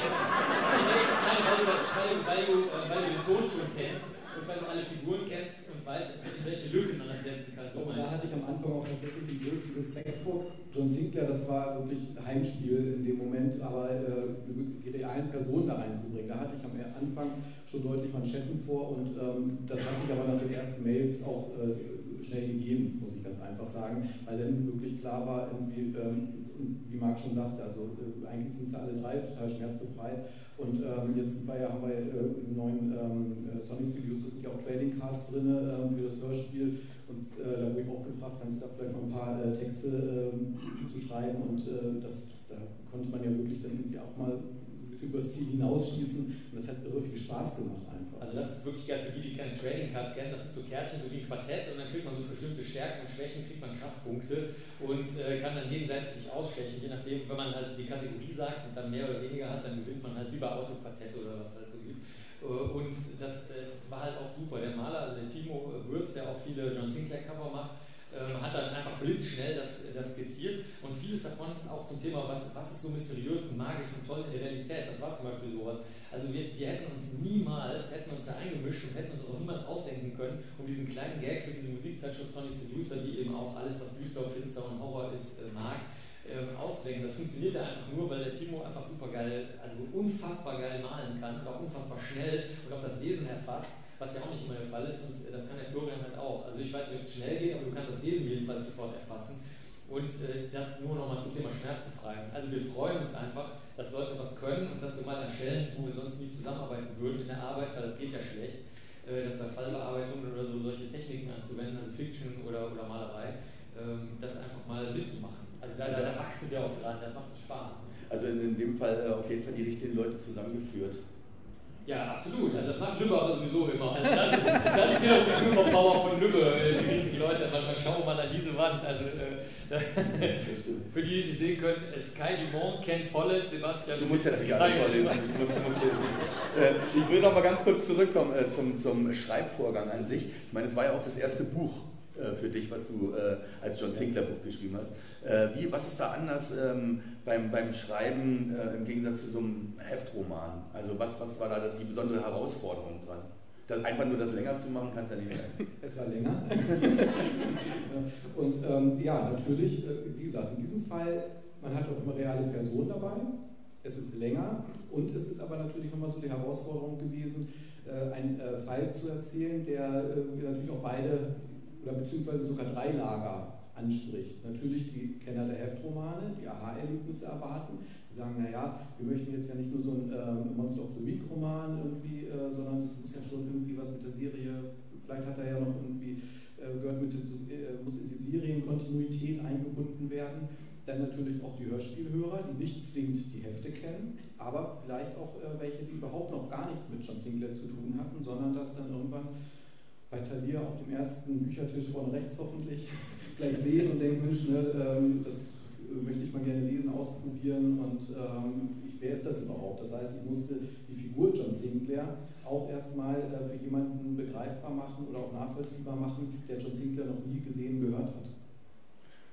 weil du den Ton schon kennst und weil du alle Figuren kennst und weißt, in welche Lücken man das setzen kann. Also da hatte ich am Anfang auch tatsächlich den größten Respekt vor. John Sinclair, das war wirklich Heimspiel in dem Moment, aber die realen Personen da reinzubringen, da hatte ich am Anfang schon deutlich Manschetten vor und das hat sich aber nach den ersten Mails auch schnell gegeben, muss ich ganz einfach sagen, weil dann wirklich klar war, irgendwie, wie Marc schon sagte, also eigentlich sind sie alle drei total schmerzbefreit und jetzt haben wir im neuen Sonic Studios, das sind ja auch Trading Cards drin für das Hörspiel und da wurde ich auch gefragt, kannst du da vielleicht noch ein paar Texte zu schreiben und da konnte man ja wirklich dann irgendwie auch mal über das Ziel hinausschießen und das hat irre viel Spaß gemacht einfach. Also das ist wirklich geil für die keine Trading Cards kennen, das sind so Kärtchen, so wie ein Quartett und dann kriegt man so bestimmte Stärken und Schwächen, kriegt man Kraftpunkte und kann dann gegenseitig sich ausstechen, je nachdem, wenn man halt die Kategorie sagt und dann mehr oder weniger hat, dann gewinnt man halt wie bei Autoquartett oder was halt so gibt. Und das war halt auch super. Der Maler, also der Timo Würz, der auch viele John Sinclair Cover macht, hat dann einfach blitzschnell das skizziert und vieles davon auch zum Thema, was ist so mysteriös und magisch und toll in der Realität, das war zum Beispiel sowas. Also wir hätten uns da eingemischt und hätten uns das auch niemals ausdenken können, um diesen kleinen Gag für diese Musikzeitschrift Sonic Seducer, die eben auch alles, was düster, finster und Horror ist, mag, ausdenken. Das funktionierte einfach nur, weil der Timo einfach super geil, also unfassbar geil malen kann und auch unfassbar schnell und auch das Lesen erfasst, was ja auch nicht immer der Fall ist und das kann der Florian halt auch. Also ich weiß nicht, ob es schnell geht, aber du kannst das Lesen jedenfalls sofort erfassen und das nur nochmal zum Thema Schmerzbefreiung. Also wir freuen uns einfach, dass Leute was können und dass wir mal an Stellen, wo wir sonst nie zusammenarbeiten würden in der Arbeit, weil das geht ja schlecht, dass bei Fallbearbeitungen oder so solche Techniken anzuwenden, also Fiction oder Malerei, das einfach mal mitzumachen. Also da wachsen wir auch dran, das macht Spaß. Also in dem Fall auf jeden Fall die richtigen Leute zusammengeführt. Ja, absolut. Also das macht Lübbe aber sowieso immer. Also das ist wieder die Superpower von Lübbe, die richtigen Leute. Man schaut mal an diese Wand. Also für die es nicht sehen können, Sky Dumont kennt volle Sebastian. Du musst ja nicht alle vorlesen. Ich will noch mal ganz kurz zurückkommen zum Schreibvorgang an sich. Ich meine, es war ja auch das erste Buch für dich, was du als John Sinclair Buch geschrieben hast. Was ist da anders beim Schreiben im Gegensatz zu so einem Heftroman? Also was war da die besondere Herausforderung dran? Einfach nur das länger zu machen, kann es ja nicht sein. Es war länger. Und ja, natürlich, wie gesagt, in diesem Fall, man hat auch immer reale Personen dabei. Es ist länger und es ist aber natürlich nochmal so die Herausforderung gewesen, einen Fall zu erzählen, der natürlich auch beide oder beziehungsweise sogar drei Lager anspricht. Natürlich die Kenner der Heftromane, die Aha-Erlebnisse erwarten, die sagen, naja, wir möchten jetzt ja nicht nur so einen Monster of the Week-Roman irgendwie, sondern es muss ja schon irgendwie was mit der Serie, vielleicht hat er ja noch irgendwie gehört, muss in die Serienkontinuität eingebunden werden. Dann natürlich auch die Hörspielhörer, die nicht zwingend die Hefte kennen, aber vielleicht auch welche, die überhaupt noch gar nichts mit John Sinclair zu tun hatten, sondern das dann irgendwann bei Thalia auf dem ersten Büchertisch vorne rechts hoffentlich gleich sehen und denken, Mensch, das möchte ich mal gerne lesen, ausprobieren und wer ist das überhaupt? Das heißt, ich musste die Figur John Sinclair auch erstmal für jemanden begreifbar machen oder auch nachvollziehbar machen, der John Sinclair noch nie gesehen, gehört hat.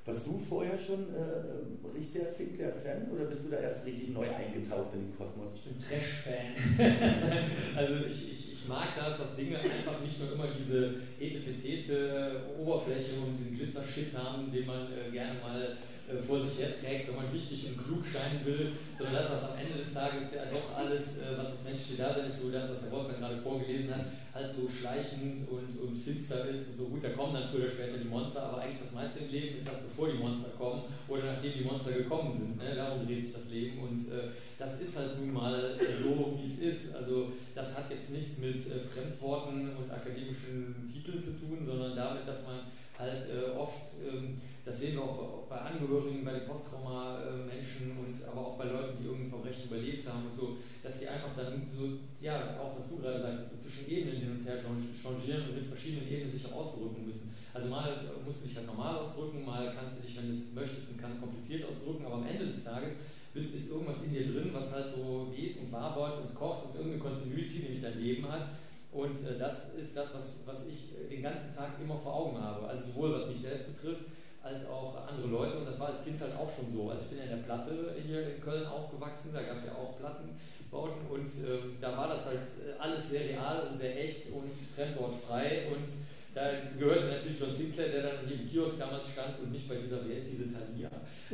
Warst du vorher schon richtiger Sinclair-Fan oder bist du da erst richtig neu eingetaucht in den Kosmos? Ich bin Trash-Fan. Also ich mag dass Dinge einfach nicht nur immer diese etepetete Oberfläche und diesen Glitzer-Shit haben, den man gerne mal vor sich herträgt, wenn man wichtig und klug scheinen will, sondern dass das am Ende des Tages ja doch alles, was das menschliche Dasein ist, so das, was der Wolfgang gerade vorgelesen hat, halt so schleichend und finster ist und so gut, da kommen dann früher oder später die Monster, aber eigentlich das meiste im Leben ist das, bevor die Monster kommen oder nachdem die Monster gekommen sind, ne? Darum dreht sich das Leben und das ist halt nun mal so, wie es ist, also das hat jetzt nichts mit Fremdworten und akademischen Titeln zu tun, sondern damit, dass man halt oft, das sehen wir auch bei Angehörigen, bei den Posttrauma-Menschen und aber auch bei Leuten, die irgendein Verbrechen überlebt haben und so, dass die einfach dann so, ja, auch was du gerade sagtest, so zwischen Ebenen hin und her changieren und mit verschiedenen Ebenen sich auch ausdrücken müssen. Also mal musst du dich halt normal ausdrücken, mal kannst du dich, wenn du es möchtest, ganz kompliziert ausdrücken, aber am Ende des Tages ist irgendwas in dir drin, was halt so weht und wabert und kocht und irgendeine Continuity, nämlich dein Leben hat. Und das ist das, was ich den ganzen Tag immer vor Augen habe. Also sowohl was mich selbst betrifft, als auch andere Leute. Und das war als Kind halt auch schon so. Also ich bin ja in der Platte hier in Köln aufgewachsen, da gab es ja auch Plattenbauten. Und da war das halt alles sehr real und sehr echt und fremdwortfrei. Und da gehörte natürlich John Sinclair, der dann in jedem Kiosk damals stand und nicht bei dieser, wer ist diese Thalia?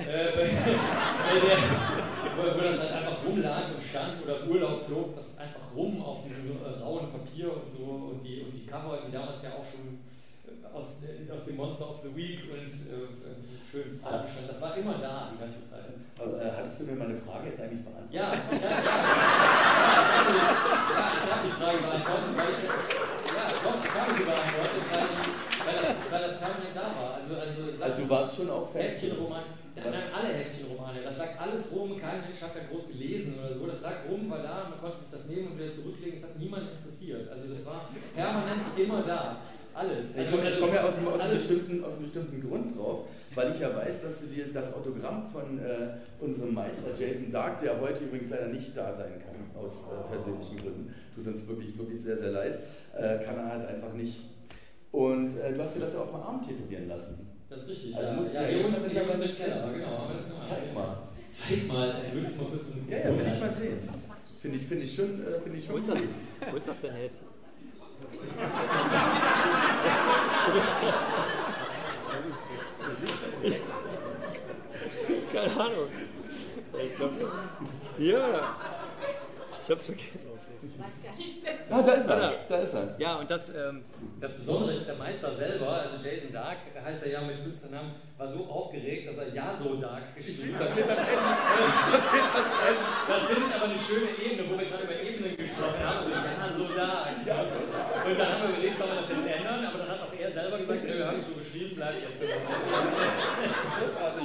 Wo das halt einfach rumlag und stand oder Urlaub flog, das einfach rum auf diesem rauen Papier und so und die Cover, die damals ja auch schon aus dem Monster of the Week und schönen Farben stand, das war immer da die ganze Zeit. Hattest du mir mal eine Frage jetzt eigentlich beantwortet? Ja, ich habe die Frage beantwortet, weil ich habe sie beantwortet, weil das permanent da war. Also du warst schon auch Fan? Heftchenroman, nein, alle Heftchenromane, das lag alles rum, kein Mensch hat da groß gelesen oder so, das lag rum, war da, man konnte sich das nehmen und wieder zurücklegen, es hat niemand interessiert. Also das war permanent immer da. Alles. Ich komme ja aus einem bestimmten Grund drauf, weil ich ja weiß, dass du dir das Autogramm von unserem Meister Jason Dark, der heute übrigens leider nicht da sein kann, aus persönlichen Gründen, tut uns wirklich, wirklich sehr, sehr leid, kann er halt einfach nicht. Und du hast dir das ja auf dem Arm tätowieren lassen. Das ist richtig. Also musst ja, hier unten mit Keller, genau. Zeig mal. Zeig mal, würdest du mal kurz Ja, will ich mal sehen. Finde ich schon. Wo ist das denn jetzt? Keine Ahnung. Ich glaube, ja. Ich hab's vergessen. Ah, da ist er. Ja, und das Besondere ist, der Meister selber, also Jason Dark, heißt er ja mit Künstlernamen, war so aufgeregt, dass er ja so Dark geschrieben hat. Das finde ich aber eine schöne Ebene, wo wir gerade über Ebenen gesprochen haben. Also ja so Dark. Und dann haben wir überlegt, kann man das jetzt ändern, aber dann hat auch er selber gesagt, nö, habe ich so geschrieben, bleibe ich jetzt. Großartig.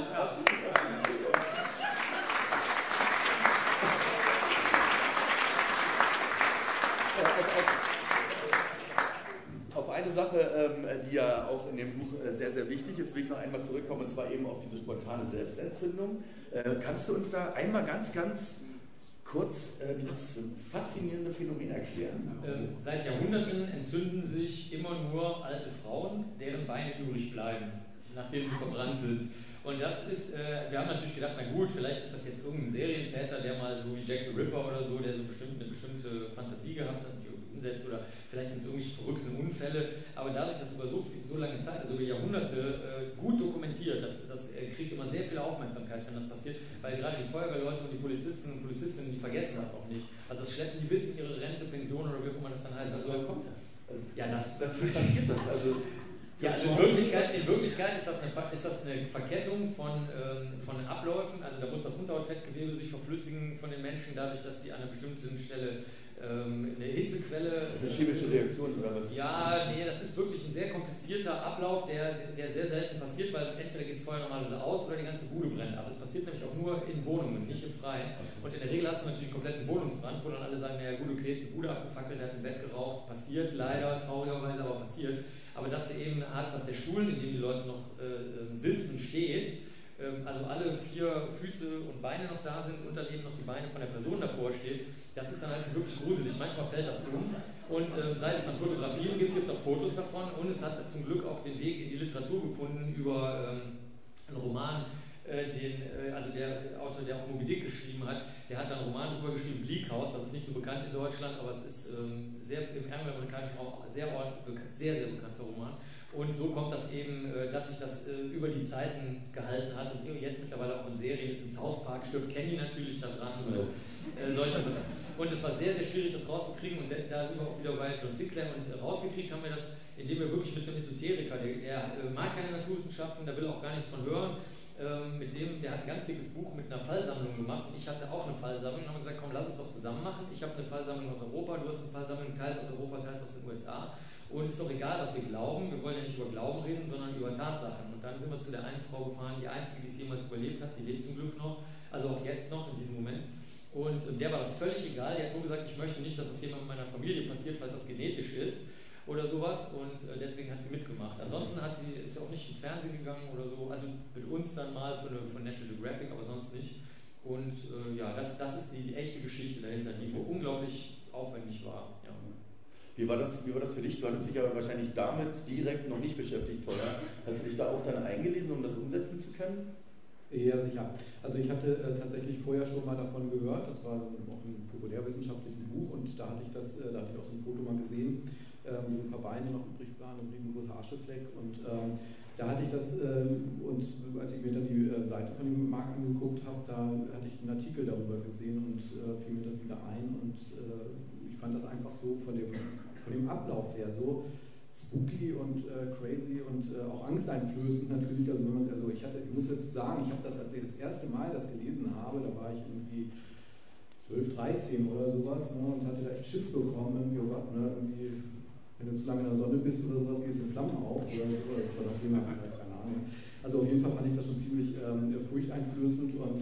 Auf eine Sache, die ja auch in dem Buch sehr, sehr wichtig ist, will ich noch einmal zurückkommen, und zwar eben auf diese spontane Selbstentzündung. Kannst du uns da einmal ganz, ganz kurz dieses faszinierende Phänomen erklären? Seit Jahrhunderten entzünden sich immer nur alte Frauen, deren Beine übrig bleiben, nachdem sie verbrannt sind. Und das ist, wir haben natürlich gedacht, na gut, vielleicht ist das jetzt irgendein Serientäter, der mal so wie Jack the Ripper oder so, der so eine bestimmte Fantasie gehabt hat, die umsetzt, oder vielleicht sind es irgendwelche verrückten Unfälle. Aber da sich das über so lange Zeit, also über Jahrhunderte, gut dokumentiert, das kriegt immer sehr viel Aufmerksamkeit, wenn das passiert, weil gerade die Feuerwehrleute und die Polizisten und Polizistinnen, die vergessen das auch nicht. Also das schleppen die bis in ihre Rente, Pension oder wie auch immer das dann heißt. Also woher kommt das? Ja, das passiert das. Also ja, also in Wirklichkeit ist das eine Verkettung von Abläufen, also da muss das Unterhautfettgewebe sich verflüssigen von den Menschen, dadurch, dass sie an einer bestimmten Stelle eine Hitzequelle... Eine chemische Reaktion oder was? Ja, nee, das ist wirklich ein sehr komplizierter Ablauf, der sehr selten passiert, weil entweder geht das Feuer normalerweise aus oder die ganze Bude brennt ab. Das passiert nämlich auch nur in Wohnungen, nicht im Freien. Und in der Regel hast du natürlich einen kompletten Wohnungsbrand, wo dann alle sagen, naja gut, okay, ist die Bude abgefackelt, der hat im Bett geraucht, passiert leider, traurigerweise, aber passiert. Aber dass du eben hast, dass der Stuhl, in dem die Leute noch sitzen, steht, also alle 4 Füße und Beine noch da sind und dann eben noch die Beine von der Person davor steht, das ist dann halt wirklich gruselig. Manchmal fällt das um. Und seit es dann Fotografien gibt, gibt es auch Fotos davon und es hat zum Glück auch den Weg in die Literatur gefunden über einen Roman, also der Autor, der auch Moby Dick geschrieben hat, der hat einen Roman drüber geschrieben, Bleak House, das ist nicht so bekannt in Deutschland, aber es ist im angloamerikanischen Raum sehr bekannter Roman. Und so kommt das eben, dass sich das über die Zeiten gehalten hat und jetzt mittlerweile auch in Serien ist. In South Park stirbt Kenny natürlich da dran und so. Solche Sachen. Und es war sehr, sehr schwierig, das rauszukriegen. Und da sind wir auch wieder bei John Sinclair. Und rausgekriegt haben wir das, indem wir wirklich mit einem Esoteriker, der mag keine Naturwissenschaften, der will auch gar nichts von hören. Der hat ein ganz dickes Buch mit einer Fallsammlung gemacht. Und ich hatte auch eine Fallsammlung. Und haben gesagt, komm, lass es doch zusammen machen. Ich habe eine Fallsammlung aus Europa, du hast eine Fallsammlung teils aus Europa, teils aus den USA. Und es ist auch egal, was wir glauben. Wir wollen ja nicht über Glauben reden, sondern über Tatsachen. Und dann sind wir zu der einen Frau gefahren, die einzige, die es jemals überlebt hat. Die lebt zum Glück noch. Also auch jetzt noch, in diesem Moment. Und der war das völlig egal. Die hat nur gesagt, ich möchte nicht, dass das jemand in meiner Familie passiert, weil das genetisch ist oder sowas. Und deswegen hat sie mitgemacht. Ansonsten ist sie auch nicht ins Fernsehen gegangen oder so. Also mit uns dann mal von National Geographic, aber sonst nicht. Und das ist die echte Geschichte dahinter, die unglaublich aufwendig war. Ja. Wie war das für dich? Du hattest dich ja wahrscheinlich damit direkt noch nicht beschäftigt vorher. Hast du dich da auch dann eingelesen, um das umsetzen zu können? Ja, sicher. Also ich hatte tatsächlich vorher schon mal davon gehört, das war auch ein populärwissenschaftliches Buch und da hatte ich auch so ein Foto mal gesehen, wo ein paar Beine noch übrig waren, ein riesengroßer Aschefleck und da hatte ich das, und als ich mir dann die Seite von dem Marc angeguckt habe, da hatte ich einen Artikel darüber gesehen und fiel mir das wieder ein und ich fand das einfach so von dem Ablauf her so spooky und crazy und auch angsteinflößend natürlich. Also ich muss jetzt sagen, ich habe das, als ich das erste Mal das gelesen habe, da war ich irgendwie 12, 13 oder sowas, ne, und hatte da echt Schiss bekommen, irgendwie, oh Gott, ne, irgendwie, wenn du zu lange in der Sonne bist oder sowas, gehst du in Flammen auf oder jemand, keine Ahnung. Also auf jeden Fall fand ich das schon ziemlich furchteinflößend und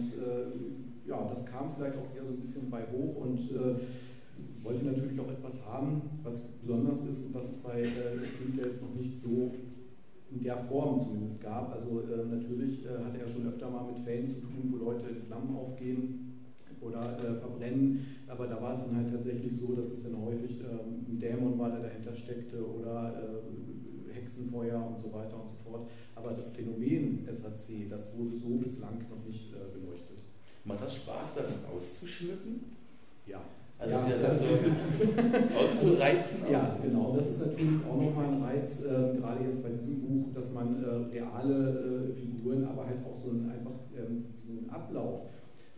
das kam vielleicht auch eher so ein bisschen bei hoch und wollte natürlich auch etwas haben, was besonders ist und was es bei Sinclair jetzt noch nicht so in der Form zumindest gab. Also natürlich hatte er schon öfter mal mit Fällen zu tun, wo Leute in Flammen aufgehen oder verbrennen, aber da war es dann halt tatsächlich so, dass es dann häufig ein Dämon war, der dahinter steckte oder Hexenfeuer und so weiter und so fort. Aber das Phänomen SHC, das wurde so bislang noch nicht beleuchtet. Macht das Spaß, das auszuschmücken? Ja. Also ja, das so auszureizen? Ja, genau. Das ist natürlich auch nochmal ein Reiz, gerade jetzt bei diesem Buch, dass man reale Figuren, aber halt auch so diesen Ablauf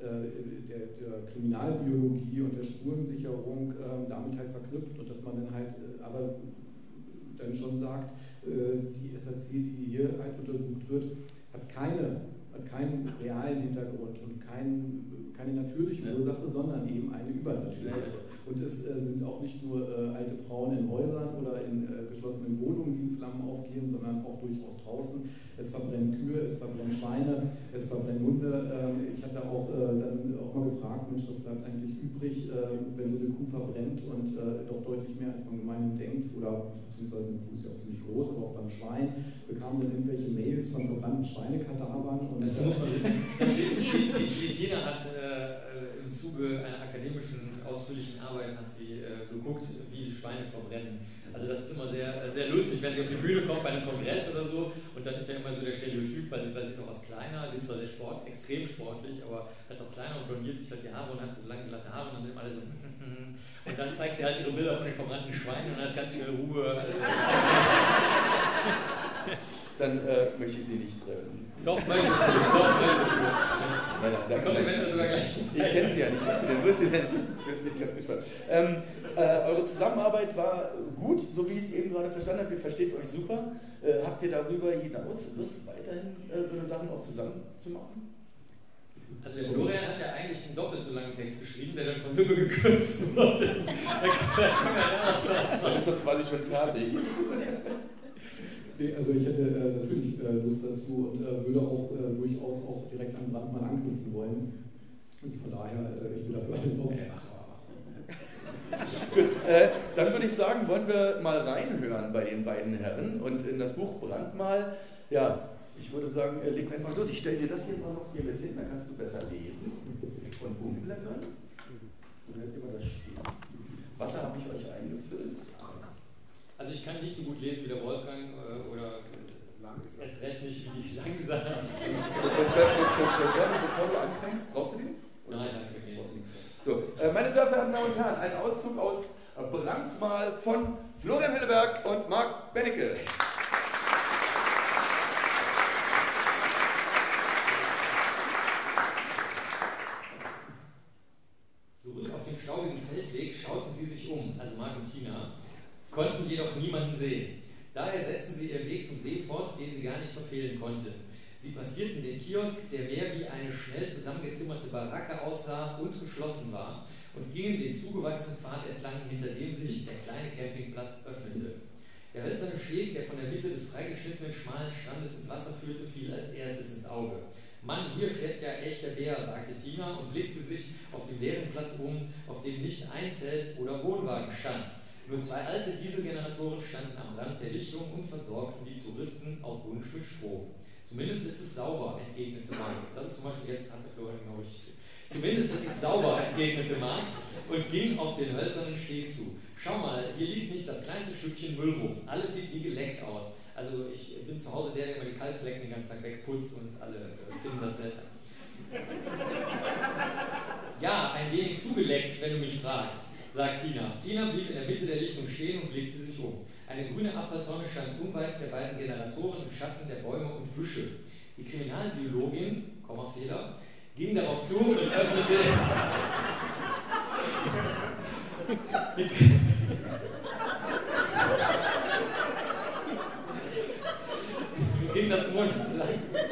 der Kriminalbiologie und der Spurensicherung damit halt verknüpft und dass man dann halt aber dann schon sagt, die SHC, die hier halt untersucht wird, hat keinen realen Hintergrund und keine natürliche Ursache, sondern eben eine übernatürliche. Und es sind auch nicht nur alte Frauen in Häusern oder in geschlossenen Wohnungen, die in Flammen aufgehen, sondern auch durchaus draußen. Es verbrennen Kühe, es verbrennen Schweine, es verbrennen Hunde. Ich hatte auch dann auch mal gefragt, Mensch, was bleibt eigentlich übrig, wenn so eine Kuh verbrennt und doch deutlich mehr, als man gemeinhin denkt, oder beziehungsweise eine Kuh ist ja auch ziemlich groß, aber auch beim Schwein, bekamen dann irgendwelche Mails von verbrannten Schweinekadavern. Und das muss man wissen. Die Tina hat im Zuge einer akademischen, ausführlichen Arbeit hat sie geguckt, wie Schweine verbrennen. Also das ist immer sehr, sehr lustig, wenn sie auf die Bühne kommt bei einem Kongress oder so und dann ist ja immer so der Stereotyp, weil sie ist auch was kleiner, sie ist zwar extrem sportlich, aber etwas kleiner und blondiert sich halt die Haare und hat so lange glatte Haare und dann sind alle so und dann zeigt sie halt ihre Bilder von den verbrannten Schweinen und dann ist ganz viel Ruhe. Dann möchte ich sie nicht treffen. Doch, möchtest du. Sie kommt eventuell sogar gleich. Ich kenne sie ja nicht. Wo ist sie denn? Das wird mich ganz gespannt. Eure Zusammenarbeit war gut, so wie ich es eben gerade verstanden habe. Ihr versteht euch super. Habt ihr darüber hinaus Lust, weiterhin so eine Sachen auch zusammen zu machen? Also der Florian hat ja eigentlich einen doppelt so langen Text geschrieben, der dann von Lübbe gekürzt wurde. Dann ist das quasi schon fertig. Nee, also ich hätte natürlich Lust dazu und würde auch durchaus auch direkt an Brandmann anknüpfen wollen. Also von daher, ich bin dafür alles offen. Gut, dann würde ich sagen, wollen wir mal reinhören bei den beiden Herren und in das Buch Brandmal. Ja, ich würde sagen, leg einfach los. Ich stelle dir das hier mal noch hier mit hin, dann kannst du besser lesen und umblättern. Und dann immer das stehen. Wasser habe ich euch eingefüllt. Also ich kann nicht so gut lesen wie der Wolfgang oder Erst recht nicht wie langsam. Bevor du anfängst, brauchst du den? Nein, danke. Nee. So, meine sehr verehrten Damen und Herren, ein Auszug aus Brandmal von Florian Hilleberg und Marc Benecke. Zurück auf dem staubigen Feldweg schauten sie sich um, also Marc und Tina, konnten jedoch niemanden sehen. Daher setzten sie ihren Weg zum See fort, den sie gar nicht verfehlen konnten. Sie passierten den Kiosk, der mehr wie eine schnell zusammengezimmerte Baracke aussah und geschlossen war, und gingen den zugewachsenen Pfad entlang, hinter dem sich der kleine Campingplatz öffnete. Der hölzerne Steg, der von der Mitte des freigeschnittenen, schmalen Strandes ins Wasser führte, fiel als erstes ins Auge. Mann, hier steht ja echter Bär, sagte Tina und blickte sich auf den leeren Platz um, auf dem nicht ein Zelt oder Wohnwagen stand. Nur 2 alte Dieselgeneratoren standen am Rand der Lichtung und versorgten die Touristen auf Wunsch mit Strom. Zumindest ist es sauber, entgegnete Marc. Das ist zum Beispiel jetzt, hatte Florian, glaube ich. Zumindest ist es sauber, entgegnete Marc und ging auf den hölzernen Steg zu. Schau mal, hier liegt nicht das kleinste Stückchen Müll rum. Alles sieht wie geleckt aus. Also ich bin zu Hause der immer die Kalkflecken den ganzen Tag wegputzt und alle finden das nett. Ja, ein wenig zugeleckt, wenn du mich fragst, sagt Tina. Tina blieb in der Mitte der Lichtung stehen und blickte sich um. Eine grüne Abfalltonne stand unweit der beiden Generatoren im Schatten der Bäume und Büsche. Die Kriminalbiologin, Kommafehler, ging darauf zu und öffnete ging das monatelang.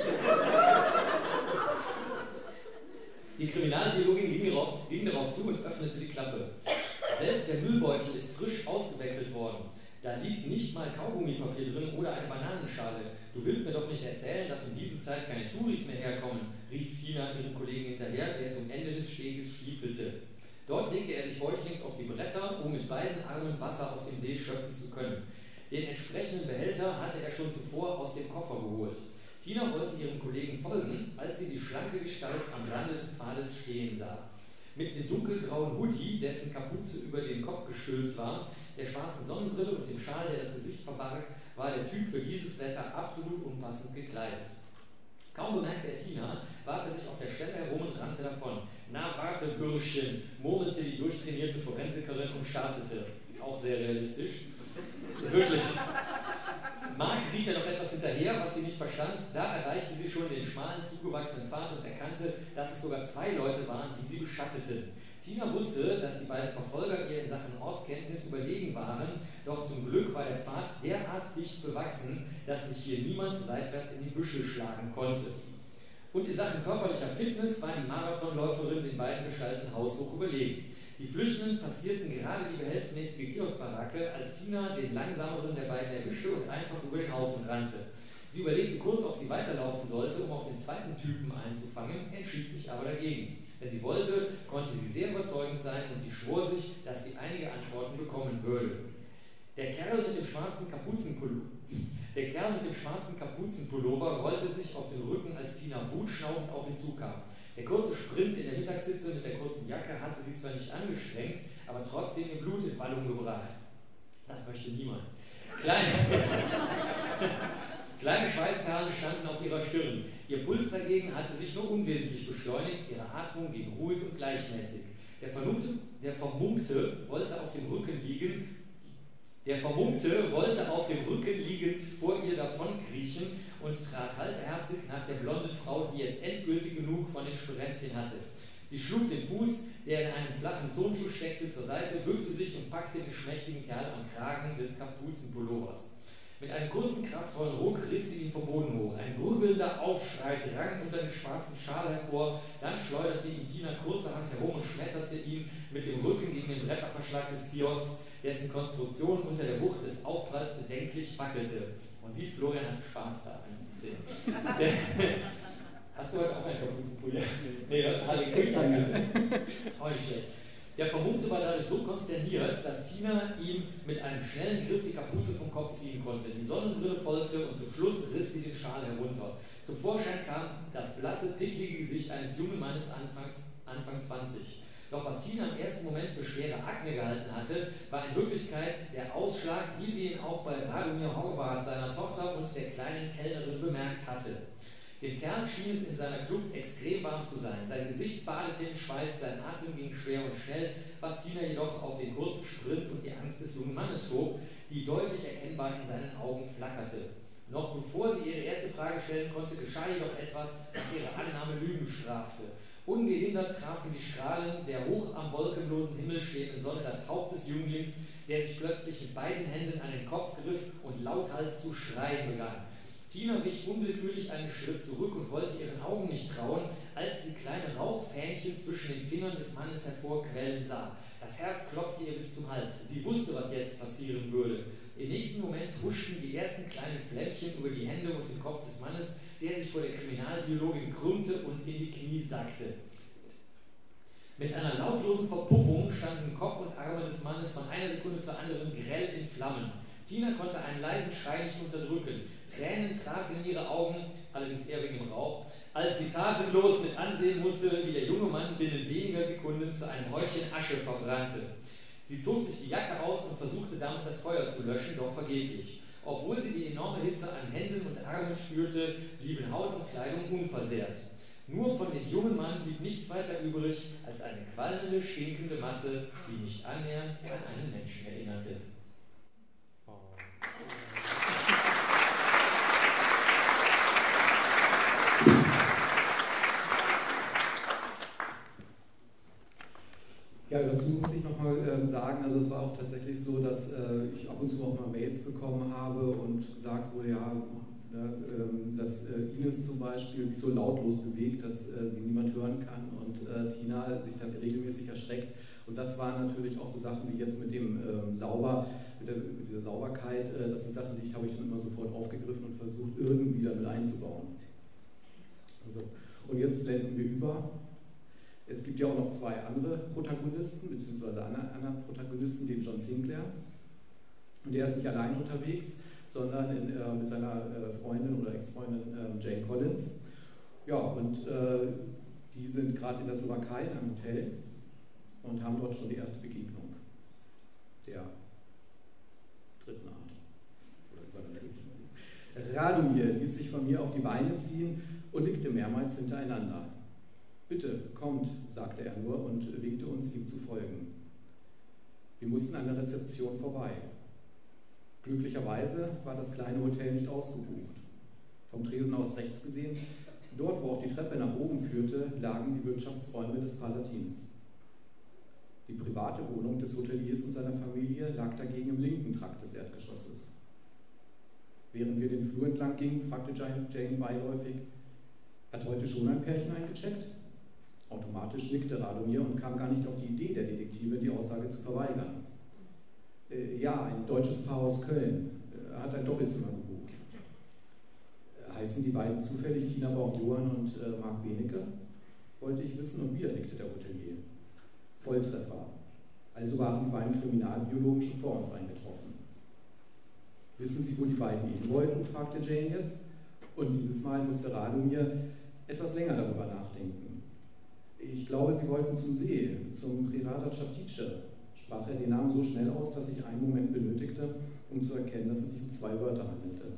Die Kriminalbiologin ging darauf zu und öffnete die Klappe. Selbst der Müllbeutel ist frisch ausgewechselt worden. Da liegt nicht mal Kaugummipapier drin oder eine Bananenschale. Du willst mir doch nicht erzählen, dass um diese Zeit keine Touris mehr herkommen, rief Tina ihrem Kollegen hinterher, der zum Ende des Steges stiefelte. Dort legte er sich bäuchlings auf die Bretter, um mit beiden Armen Wasser aus dem See schöpfen zu können. Den entsprechenden Behälter hatte er schon zuvor aus dem Koffer geholt. Tina wollte ihrem Kollegen folgen, als sie die schlanke Gestalt am Rande des Pfades stehen sah. Mit dem dunkelgrauen Hoodie, dessen Kapuze über den Kopf gestülpt war, der schwarzen Sonnenbrille und dem Schal, der das Gesicht verbarg, war der Typ für dieses Wetter absolut unpassend gekleidet. Kaum bemerkte er Tina, warf er sich auf der Stelle herum und rannte davon. Na warte, Bürschchen, murmelte die durchtrainierte Forensikerin und startete. Auch sehr realistisch. Wirklich. Marc rief ja noch etwas hinterher, was sie nicht verstand. Da erreichte sie schon den schmalen, zugewachsenen Pfad und erkannte, dass es sogar 2 Leute waren, die sie beschatteten. Tina wusste, dass die beiden Verfolger ihr in Sachen Ortskenntnis überlegen waren, doch zum Glück war der Pfad derart dicht bewachsen, dass sich hier niemand seitwärts in die Büsche schlagen konnte. Und in Sachen körperlicher Fitness war die Marathonläuferin den beiden Gestalten haushoch überlegen. Die Flüchtenden passierten gerade die behelfsmäßige Kioskbaracke, als Tina den langsameren der beiden erwischte und einfach über den Haufen rannte. Sie überlegte kurz, ob sie weiterlaufen sollte, um auch den zweiten Typen einzufangen, entschied sich aber dagegen. Wenn sie wollte, konnte sie sehr überzeugend sein und sie schwor sich, dass sie einige Antworten bekommen würde. Der Kerl mit dem schwarzen Kapuzenpullover rollte sich auf den Rücken, als Tina wutschnaubend auf ihn zukam. Der kurze Sprint in der Mittagssitze mit der kurzen Jacke hatte sie zwar nicht angestrengt, aber trotzdem ihr Blut in Wallung gebracht. Das möchte niemand. Kleine Schweißperlen standen auf ihrer Stirn. Ihr Puls dagegen hatte sich nur unwesentlich beschleunigt, ihre Atmung ging ruhig und gleichmäßig. Der Vermummte wollte auf dem Rücken liegend vor ihr davonkriechen und trat halbherzig nach der blonden Frau, die jetzt endgültig genug von den Spirenzchen hatte. Sie schlug den Fuß, der in einem flachen Turnschuh steckte, zur Seite, bückte sich und packte den schmächtigen Kerl am Kragen des Kapuzenpullovers. Mit einem kurzen, kraftvollen Ruck riss sie ihn vom Boden hoch. Ein gurgelnder Aufschrei drang unter dem schwarzen Schal hervor, dann schleuderte ihn Tina kurzerhand herum und schmetterte ihn mit dem Rücken gegen den Bretterverschlag des Kiosks, dessen Konstruktion unter der Wucht des Aufpralls bedenklich wackelte. Und sie, Florian, hatte Spaß da an dieser Szene. Hast du heute auch einen Kapuzenpulli? Nee, das ist alles extra. Auch nicht schlecht. Der Vermummte war dadurch so konsterniert, dass Tina ihm mit einem schnellen Griff die Kapuze vom Kopf ziehen konnte. Die Sonnenbrille folgte und zum Schluss riss sie den Schal herunter. Zum Vorschein kam das blasse, picklige Gesicht eines jungen Mannes Anfang 20. Doch was Tina im ersten Moment für schwere Akne gehalten hatte, war in Wirklichkeit der Ausschlag, wie sie ihn auch bei Radomir Horvath, seiner Tochter und der kleinen Kellnerin bemerkt hatte. Dem Kerl schien es in seiner Kluft extrem warm zu sein. Sein Gesicht badete in Schweiß, sein Atem ging schwer und schnell, was Tina jedoch auf den kurzen Sprint und die Angst des jungen Mannes schob, die deutlich erkennbar in seinen Augen flackerte. Noch bevor sie ihre erste Frage stellen konnte, geschah jedoch etwas, das ihre Annahme Lügen strafte. Ungehindert trafen die Strahlen der hoch am wolkenlosen Himmel stehenden Sonne das Haupt des Jünglings, der sich plötzlich mit beiden Händen an den Kopf griff und lauthals zu schreien begann. Tina wich unwillkürlich einen Schritt zurück und wollte ihren Augen nicht trauen, als sie kleine Rauchfähnchen zwischen den Fingern des Mannes hervorquellen sah. Das Herz klopfte ihr bis zum Hals. Sie wusste, was jetzt passieren würde. Im nächsten Moment huschten die ersten kleinen Flämmchen über die Hände und den Kopf des Mannes, der sich vor der Kriminalbiologin krümmte und in die Knie sackte. Mit einer lautlosen Verpuffung standen Kopf und Arme des Mannes von einer Sekunde zur anderen grell in Flammen. Tina konnte einen leisen Schrei nicht unterdrücken. Tränen traten in ihre Augen, allerdings eher wegen dem Rauch, als sie tatenlos mit ansehen musste, wie der junge Mann binnen weniger Sekunden zu einem Häufchen Asche verbrannte. Sie zog sich die Jacke aus und versuchte damit das Feuer zu löschen, doch vergeblich. Obwohl sie die enorme Hitze an Händen und Armen spürte, blieben Haut und Kleidung unversehrt. Nur von dem jungen Mann blieb nichts weiter übrig als eine qualmende, stinkende Masse, die nicht annähernd an einen Menschen erinnerte. Ja, dazu muss ich nochmal sagen, also es war auch tatsächlich so, dass ich ab und zu auch mal Mails bekommen habe und gesagt wurde, ja, dass Ines zum Beispiel sich so lautlos bewegt, dass sie niemand hören kann und Tina sich dann regelmäßig erschreckt. Und das waren natürlich auch so Sachen wie jetzt mit dem mit dieser Sauberkeit, das sind Sachen, die habe ich dann immer sofort aufgegriffen und versucht irgendwie damit einzubauen. Also, und jetzt blenden wir über. Es gibt ja auch noch zwei andere Protagonisten, beziehungsweise anderen Protagonisten, den John Sinclair. Und der ist nicht allein unterwegs, sondern mit seiner Freundin oder Ex-Freundin Jane Collins. Ja, und die sind gerade in der Slowakei in einem Hotel und haben dort schon die erste Begegnung der dritten Art. Radomir ließ sich von mir auf die Beine ziehen und nickte mehrmals hintereinander. »Bitte, kommt«, sagte er nur und winkte uns, ihm zu folgen. Wir mussten an der Rezeption vorbei. Glücklicherweise war das kleine Hotel nicht ausgebucht. Vom Tresen aus rechts gesehen, dort wo auch die Treppe nach oben führte, lagen die Wirtschaftsräume des Palatins. Die private Wohnung des Hoteliers und seiner Familie lag dagegen im linken Trakt des Erdgeschosses. Während wir den Flur entlang gingen, fragte Jane beiläufig, hat heute schon ein Pärchen eingecheckt? Automatisch nickte Radomir und kam gar nicht auf die Idee der Detektive, die Aussage zu verweigern. Ja, ein deutsches Paar aus Köln, hat ein Doppelzimmer gebucht. Heißen die beiden zufällig Tina Baum-Johann und Marc Benecke? Wollte ich wissen und wieder nickte der Hotelier. Volltreffer. Also waren die beiden Kriminalbiologen schon vor uns eingetroffen. Wissen Sie, wo die beiden hin wollten? Fragte Jane jetzt. Und dieses Mal musste Radomir etwas länger darüber nachdenken. Ich glaube, sie wollten zum See, zum Privata Chaptice, sprach er den Namen so schnell aus, dass ich einen Moment benötigte, um zu erkennen, dass es sich um zwei Wörter handelte.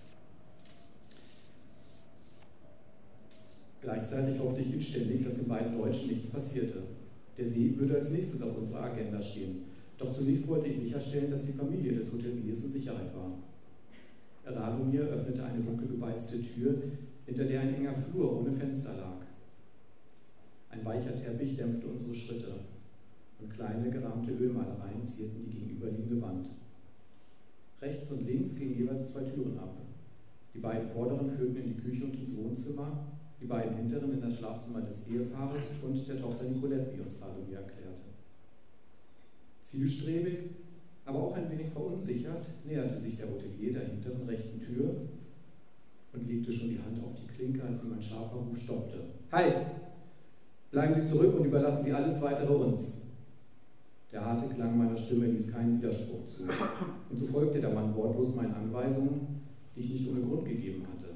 Gleichzeitig hoffte ich inständig, dass den beiden Deutschen nichts passierte. Der See würde als nächstes auf unserer Agenda stehen. Doch zunächst wollte ich sicherstellen, dass die Familie des Hoteliers in Sicherheit war. Radomir öffnete eine dunkel gebeizte Tür, hinter der ein enger Flur ohne Fenster lag. Ein weicher Teppich dämpfte unsere Schritte und kleine gerahmte Ölmalereien zierten die gegenüberliegende Wand. Rechts und links gingen jeweils zwei Türen ab. Die beiden vorderen führten in die Küche und ins Wohnzimmer, die beiden hinteren in das Schlafzimmer des Ehepaares und der Tochter Nicolette, wie uns Radomir erklärte. Zielstrebig, aber auch ein wenig verunsichert, näherte sich der Hotelier der hinteren rechten Tür und legte schon die Hand auf die Klinke, als ihm ein scharfer Ruf stoppte. Halt! Bleiben Sie zurück und überlassen Sie alles Weitere uns. Der harte Klang meiner Stimme ließ keinen Widerspruch zu. Und so folgte der Mann wortlos meinen Anweisungen, die ich nicht ohne Grund gegeben hatte.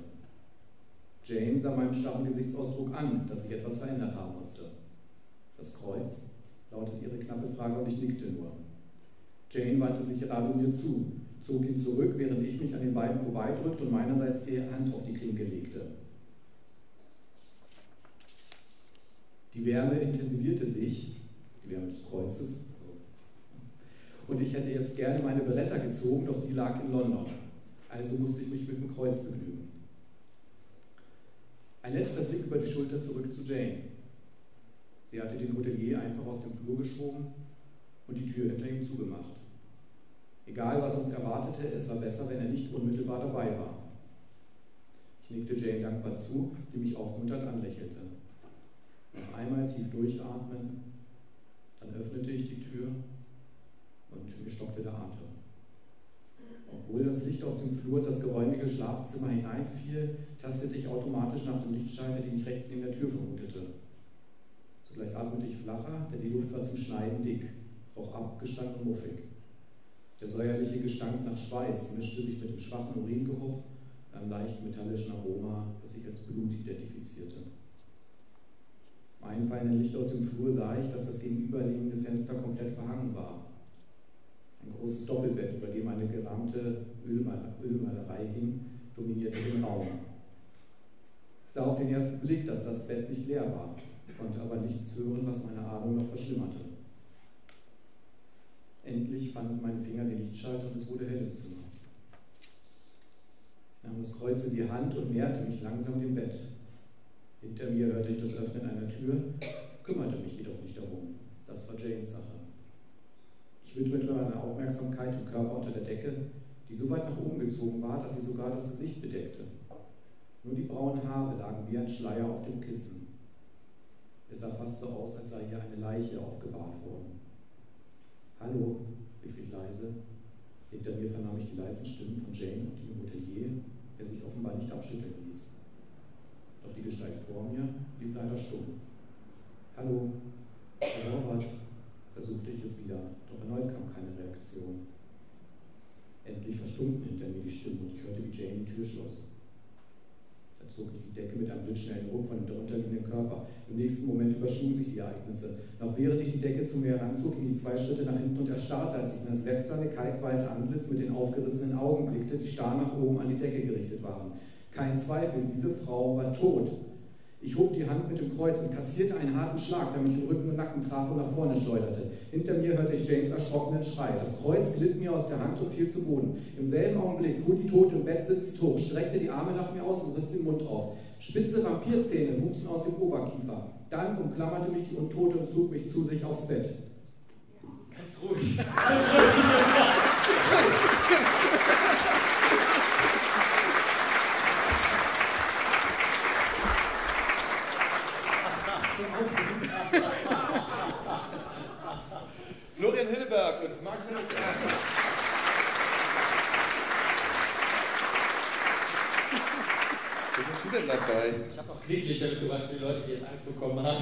Jane sah meinem starren Gesichtsausdruck an, dass sich etwas verändert haben musste. Das Kreuz, lautete ihre knappe Frage und ich nickte nur. Jane wandte sich Radomir zu, zog ihn zurück, während ich mich an den beiden vorbeidrückte und meinerseits die Hand auf die Klinke legte. Die Wärme intensivierte sich, die Wärme des Kreuzes, und ich hätte jetzt gerne meine Beretta gezogen, doch die lag in London. Also musste ich mich mit dem Kreuz begnügen. Ein letzter Blick über die Schulter zurück zu Jane. Sie hatte den Hotelier einfach aus dem Flur geschoben und die Tür hinter ihm zugemacht. Egal, was uns erwartete, es war besser, wenn er nicht unmittelbar dabei war. Ich nickte Jane dankbar zu, die mich aufmunternd anlächelte. Noch einmal tief durchatmen, dann öffnete ich die Tür und mir stockte der Atem. Obwohl das Licht aus dem Flur das geräumige Schlafzimmer hineinfiel, tastete ich automatisch nach dem Lichtschalter, den ich rechts neben der Tür vermutete. Zugleich atmete ich flacher, denn die Luft war zum Schneiden dick, roch abgestanden und muffig. Der säuerliche Gestank nach Schweiß mischte sich mit dem schwachen Uringeruch, einem leicht metallischen Aroma, das ich als Blut identifizierte. Im einfallenden Licht aus dem Flur sah ich, dass das gegenüberliegende Fenster komplett verhangen war. Ein großes Doppelbett, über dem eine gerahmte Ölmalerei hing, dominierte den Raum. Ich sah auf den ersten Blick, dass das Bett nicht leer war, konnte aber nichts hören, was meine Ahnung noch verschlimmerte. Endlich fanden meine Finger den Lichtschalter und es wurde hell im Zimmer. Ich nahm das Kreuz in die Hand und näherte mich langsam dem Bett. Hinter mir hörte ich das Öffnen einer Tür, kümmerte mich jedoch nicht darum. Das war Janes Sache. Ich widmete meine Aufmerksamkeit dem Körper unter der Decke, die so weit nach oben gezogen war, dass sie sogar das Gesicht bedeckte. Nur die braunen Haare lagen wie ein Schleier auf dem Kissen. Es sah fast so aus, als sei hier eine Leiche aufgebahrt worden. »Hallo«, rief ich leise. Hinter mir vernahm ich die leisen Stimmen von Jane und dem Hotelier, der sich offenbar nicht abschütteln ließ. Doch die Gestalt vor mir blieb leider stumm. »Hallo, Herr Robert«, versuchte ich es wieder, doch erneut kam keine Reaktion. Endlich verstummten hinter mir die Stimmen und ich hörte, wie Jane die Tür schloss. Da zog ich die Decke mit einem blitzschnellen Ruck von dem darunterliegenden Körper. Im nächsten Moment überschlugen sich die Ereignisse. Noch während ich die Decke zu mir heranzog, ging ich 2 Schritte nach hinten und erstarrte, als ich in das wächserne, kalkweiße Antlitz mit den aufgerissenen Augen blickte, die starr nach oben an die Decke gerichtet waren. Kein Zweifel, diese Frau war tot. Ich hob die Hand mit dem Kreuz und kassierte einen harten Schlag, der mich im Rücken und Nacken traf und nach vorne schleuderte. Hinter mir hörte ich Janes erschrockenen Schrei. Das Kreuz glitt mir aus der Hand und fiel zu Boden. Im selben Augenblick fuhr die Tote im Bett sitzend hoch, streckte die Arme nach mir aus und riss den Mund auf. Spitze Vampirzähne wuchsen aus dem Oberkiefer. Dann umklammerte mich die Untote und zog mich zu sich aufs Bett. Ganz ruhig. Ganz ruhig. Florian Hilleberg und Marc Hilleberg. Was hast du denn dabei? Ich habe auch Knicklichter mitgebracht für die Leute, die jetzt Angst bekommen haben.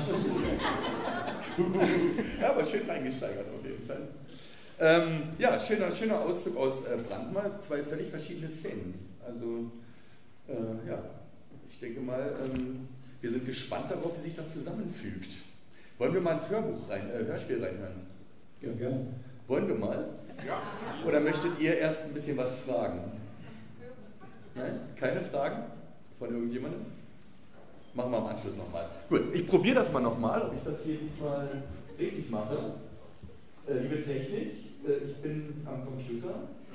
Ja, aber schön reingesteigert auf jeden Fall. Ja, schöner Auszug aus Brandmal. 2 völlig verschiedene Szenen. Also, ja, ich denke mal, wir sind gespannt darauf, wie sich das zusammenfügt. Wollen wir mal ins Hörspiel reinhören? Ja, gerne. Wollen wir mal? Ja. Oder möchtet ihr erst ein bisschen was fragen? Nein? Keine Fragen? Von irgendjemandem? Machen wir am Anschluss nochmal. Gut, ich probiere das mal nochmal, ob ich das hier diesmal richtig mache. Liebe Technik, ich bin am Computer.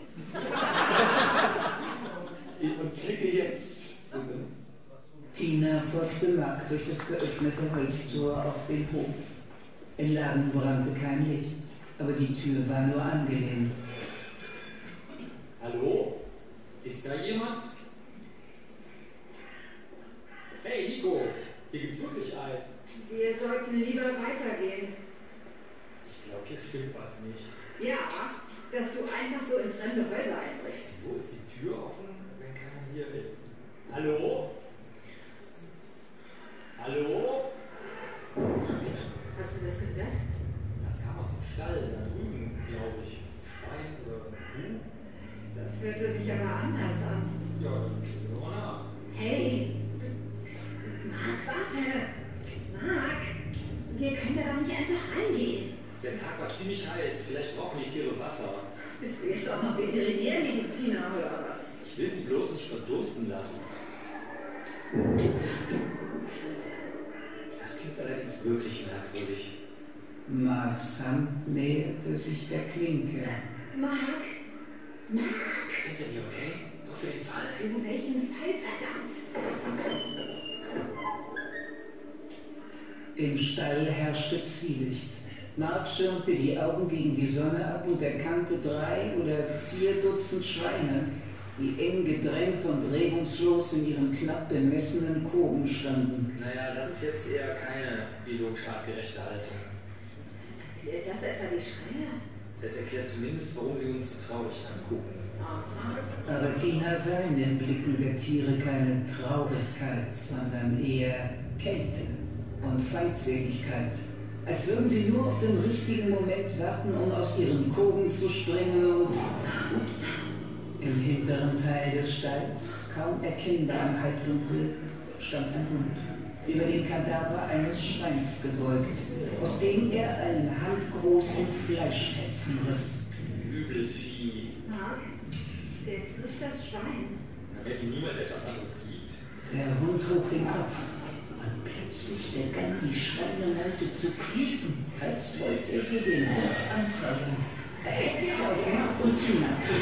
Und klicke jetzt. Tina folgte Mack durch das geöffnete Holztor auf den Hof. Im Laden brannte kein Licht, aber die Tür war nur angelehnt. Hallo? Ist da jemand? Hey Nico, hier gibt's wirklich Eis. Wir sollten lieber weitergehen. Ich glaube, hier stimmt was nicht. Ja, dass du einfach so in fremde Häuser einbrichst. Wo ist die Tür offen, wenn keiner hier ist? Hallo? Hallo? Hast du das gehört? Das kam aus dem Stall, da drüben, glaube ich. Stein oder Kuh? Das hörte sich aber anders an. Ja, dann schauen wir mal nach. Hey! Marc, warte! Marc! Wir können da doch nicht einfach reingehen. Der Tag war ziemlich heiß, vielleicht brauchen die Tiere Wasser. Bist du jetzt auch noch Veterinärmediziner oder was? Ich will sie bloß nicht verdursten lassen. Das klingt allerdings wirklich merkwürdig. Marks Hand näherte sich der Klinke. Mark? Anthony, okay? Nur für den Fall. Für welchen Fall, verdammt? Im Stall herrschte Zwielicht. Mark schirmte die Augen gegen die Sonne ab und erkannte 3 oder 4 Dutzend Schweine, die eng gedrängt und regungslos in ihren knapp bemessenen Koben standen. Naja, das ist jetzt eher keine biologisch artgerechte Haltung. Erklärt das etwa die Schreie? Das erklärt zumindest, warum sie uns so traurig angucken. Aber Tina sah in den Blicken der Tiere keine Traurigkeit, sondern eher Kälte und Feindseligkeit. Als würden sie nur auf den richtigen Moment warten, um aus ihren Koben zu springen und... Ups. Im hinteren Teil des Stalls, kaum erkennbar im Halbdunkel, stand ein Hund, über den Kadaver eines Schweins gebeugt, aus dem er einen handgroßen Fleischfetzen riss. Übles Vieh. Mark, der frisst das Schwein. Wenn ihm niemand etwas anderes gibt. Der Hund hob den Kopf und plötzlich begann die Schweinemeute zu quieken, als wollte sie den Hund anfeuern. Er hetzte auf Mark und Tina zu.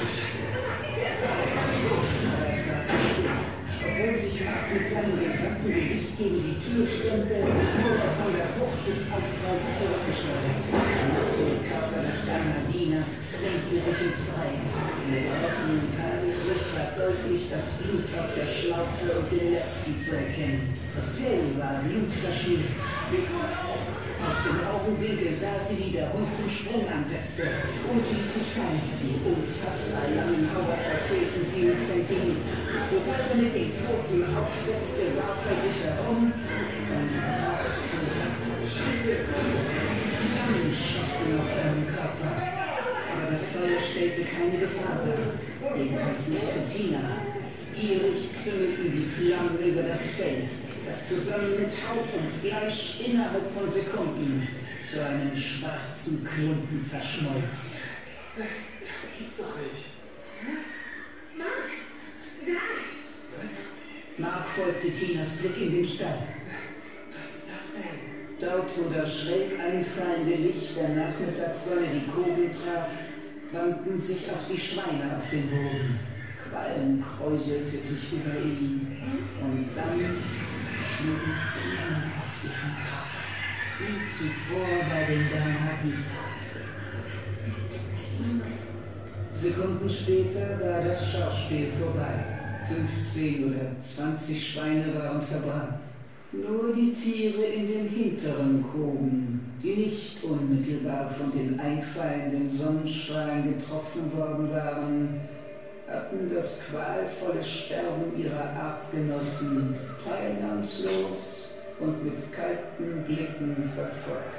Obwohl sich Mark mit seinem gesamten Gewicht gegen die Tür stemmte, wurde er von der Wucht des Aufpralls zurückgeschleudert. Der massige Körper des Bernardiners zwängte sich ins Freie. In der offenen Tageslicht war deutlich das Blut auf der Schnauze und den Lefzen zu erkennen. Das Fell war blutverschmiert. Aus dem Augenwinkel sah sie, wie der Hund zum Sprung ansetzte und ließ sich fallen. Die unfassbar langen Hauer verfehlten sie mit Zentimetern. Sobald er mit den Pfoten aufsetzte, warf er sich herum und brach zusammen. Flammen schossen auf seinem Körper. Aber das Feuer stellte keine Gefahr dar. Jedenfalls nicht für Tina. Gierig züngelten die Flammen über das Fell, das zusammen mit Haut und Fleisch innerhalb von Sekunden zu einem schwarzen Klumpen verschmolz. Das gibt's doch nicht. Mark, da! Was? Mark folgte Tinas Blick in den Stall. Was ist das denn? Dort, wo das schräg einfallende Licht der Nachmittagssonne die Koben traf, wandten sich auch die Schweine auf den Boden. Qualm kräuselte sich über ihn und dann schlugen Flammen aus ihrem Körper, wie zuvor bei den Bernardinern. Sekunden später war das Schauspiel vorbei. 15 oder 20 Schweine waren verbrannt. Nur die Tiere in den hinteren Koben, die nicht unmittelbar von den einfallenden Sonnenstrahlen getroffen worden waren, hatten das qualvolle Sterben ihrer Artgenossen teilnahmslos und mit kalten Blicken verfolgt.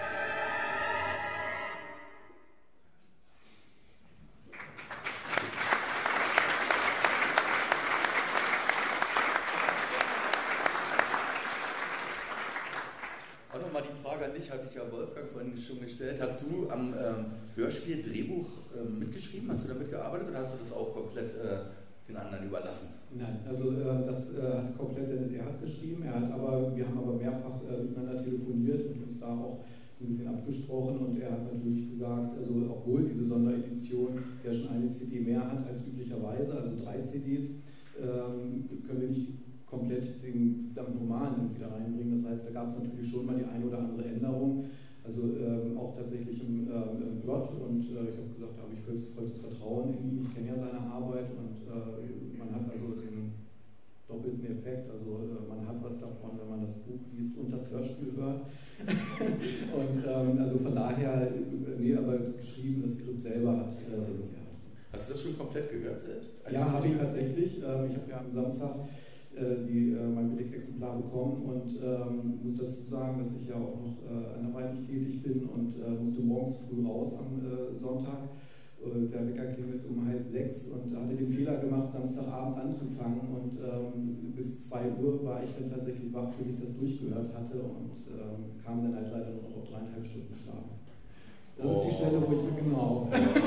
Auch nochmal die Frage an dich, hatte ich ja Wolfgang vorhin schon gestellt. Hast du am Hörspiel Drehbuch mitgeschrieben? Hast du da mitgearbeitet oder hast du das auch komplett den anderen überlassen? Nein, also das hat komplett Dennis Erhardt geschrieben. Wir haben aber mehrfach miteinander telefoniert und uns da auch so ein bisschen abgesprochen und er hat natürlich gesagt, also obwohl diese Sonderedition ja schon eine CD mehr hat als üblicherweise, also 3 CDs, können wir nicht komplett den gesamten Roman wieder reinbringen. Das heißt, da gab es natürlich schon mal die eine oder andere Änderung, also auch tatsächlich im Plot und ich habe gesagt, da habe ich vollstes Vertrauen in ihn, ich kenne ja seine Arbeit und man hat also den doppelten Effekt, also man hat was davon, wenn man das Buch liest und das Hörspiel hört. Und also von daher, nee, aber geschrieben, das Skript selber hat Dennis Erhardt. Hast du das schon komplett gehört selbst? Ja, habe ich tatsächlich. Ich habe ja am Samstag mein Belegexemplar bekommen und muss dazu sagen, dass ich ja auch noch anderweitig tätig bin und musste morgens früh raus am Sonntag. Der Wecker klingelt um 5:30 und hatte den Fehler gemacht, Samstagabend anzufangen und bis 2 Uhr war ich dann tatsächlich wach, bis ich das durchgehört hatte und kam dann halt leider nur noch auf 3,5 Stunden Schlaf. Das ist die Stelle, wo ich genau.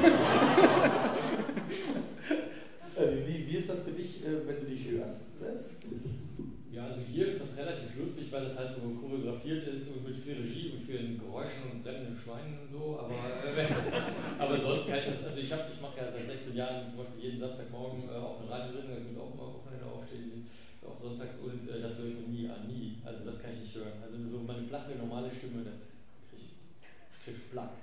Wie ist das für dich, wenn du dich hörst selbst? Ja, also hier ist das relativ lustig, weil das halt so choreografiert ist und mit viel Regie und vielen Geräuschen und brennenden Schweinen und so, aber sonst kann ich das, also ich mache ja seit 16 Jahren zum Beispiel jeden Samstagmorgen auch eine Radiosendung, ich muss auch immer Wochenende aufstehen, auch sonntags, und das höre ich mir nie an, nie, also das kann ich nicht hören. Also so meine flache, normale Stimme, das krieg ich Plack.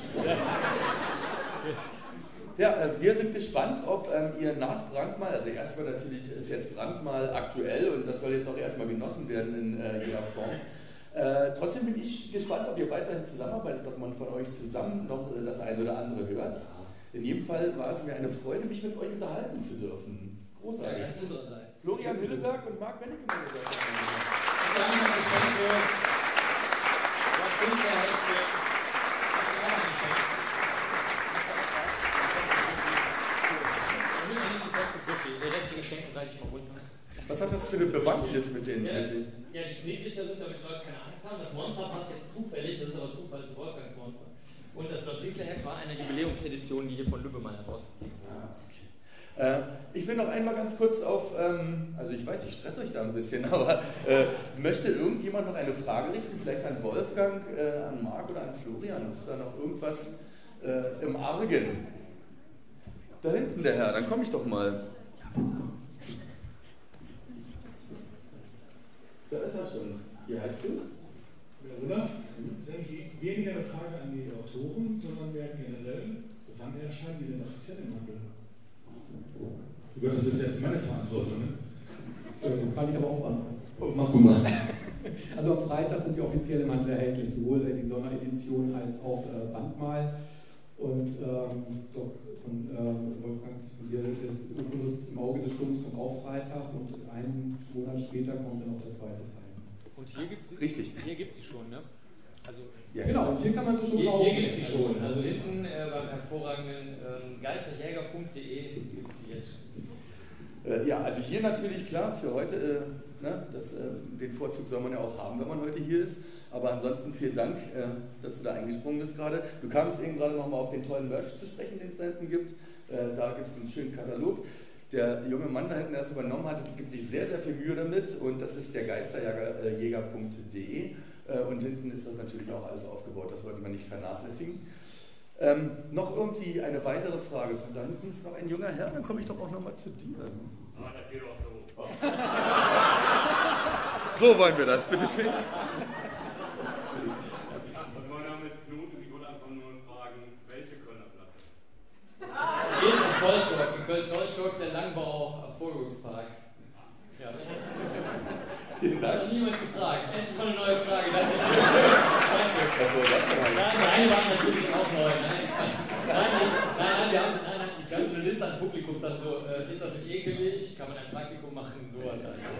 Ja, wir sind gespannt, ob ihr nach Brandmal, also erstmal natürlich ist jetzt Brandmal aktuell und das soll jetzt auch erstmal genossen werden in jeder Form. Trotzdem bin ich gespannt, ob ihr weiterhin zusammenarbeitet, ob man von euch zusammen noch das eine oder andere hört. In jedem Fall war es mir eine Freude, mich mit euch unterhalten zu dürfen. Großartig. Ja, Florian Hilleberg und Marc Benning. Was hat das für eine Bewandtnis mit den? Ja, die Knieglichter sind, damit die Leute keine Angst haben. Das Monster passt jetzt zufällig, das ist aber Zufall zu Wolfgangs Monster. Und das Lord Sinclair Heft war eine Jubiläumsedition, die hier von Lübbemann herausgegeben wurde. Ich will noch einmal ganz kurz auf, also ich weiß, ich stresse euch da ein bisschen, aber möchte irgendjemand noch eine Frage richten? Vielleicht an Wolfgang, an Marc oder an Florian? Ist da noch irgendwas im Argen? Da hinten der Herr, dann komme ich doch mal. Da ist er schon. Wie heißt du? Rudolf, das ist eigentlich weniger eine Frage an die Autoren, sondern mehr generell, wann erscheinen die denn offiziell im Handel? Oh Gott, das ist jetzt meine Verantwortung, ne? Kann ich aber auch an. Oh, mach du mal. Also am Freitag sind die offiziell im Handel erhältlich, sowohl die Sonderedition als auch Bandmal. Und von Wolfgang von dir ist Oculus im Auge des Sturms kommt auch Freitag und einen Monat später kommt dann noch der zweite Teil. Und hier gibt es Richtig. Hier gibt sie schon, ne? Also, ja, genau, und hier kann man sie schon kaufen. Hier gibt sie schon. Also hinten beim hervorragenden geisterjäger.de gibt es sie jetzt schon. Ja, also hier natürlich klar, für heute, den Vorzug soll man ja auch haben, wenn man heute hier ist. Aber ansonsten vielen Dank, dass du da eingesprungen bist gerade. Du kamst eben gerade nochmal auf den tollen Merch zu sprechen, den es da hinten gibt. Da gibt es einen schönen Katalog. Der junge Mann da hinten, der das übernommen hat, gibt sich sehr, sehr viel Mühe damit. Und das ist der geisterjäger.de. Und hinten ist das natürlich auch alles aufgebaut. Das wollte man nicht vernachlässigen. Noch irgendwie eine weitere Frage. Von da hinten ist noch ein junger Herr. Dann komme ich doch auch nochmal zu dir. Ah, das geht auch so. So wollen wir das, bitteschön. Mein Name ist Knut und ich wollte einfach nur fragen, welche Kölner Platte? In Köln-Zollstock, der Langbau-Erfolgungspark. Ja. Vielen Dank. Hat noch niemand gefragt. Endlich mal eine neue Frage. Danke. Was soll das denn? Nein, waren natürlich auch neu. Nein, wir haben die ganze Liste an Publikum dann so, ist das nicht ekelig? Kann man ein Praktikum machen? Sowas.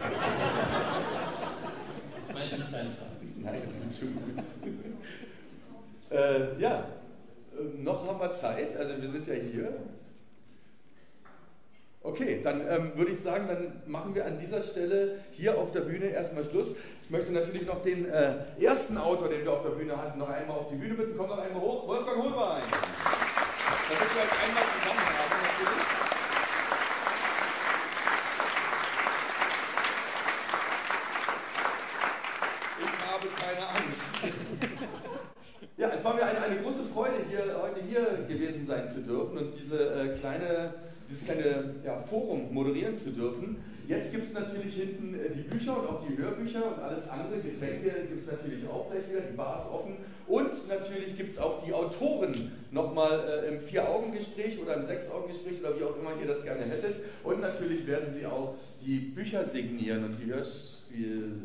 Ich meine nicht deine Frage. Nein, das ist schon gut. Noch haben wir Zeit, also wir sind ja hier. Okay, dann würde ich sagen, dann machen wir an dieser Stelle hier auf der Bühne erstmal Schluss. Ich möchte natürlich noch den ersten Autor, den wir auf der Bühne hatten, noch einmal auf die Bühne bitten. Komm noch einmal hoch, Wolfgang Hohlbein. Damit wir euch einmal zusammen haben natürlich. Ich habe keine Angst. Ja, es war mir eine große Freude, heute hier gewesen sein zu dürfen und dieses kleine Forum moderieren zu dürfen. Jetzt gibt es natürlich hinten die Bücher und auch die Hörbücher und alles andere. Getränke gibt es natürlich auch gleich wieder, die Bar ist offen. Und natürlich gibt es auch die Autoren nochmal im 4-Augen-Gespräch oder im 6-Augen-Gespräch oder wie auch immer ihr das gerne hättet. Und natürlich werden sie auch die Bücher signieren und die Hörspiele.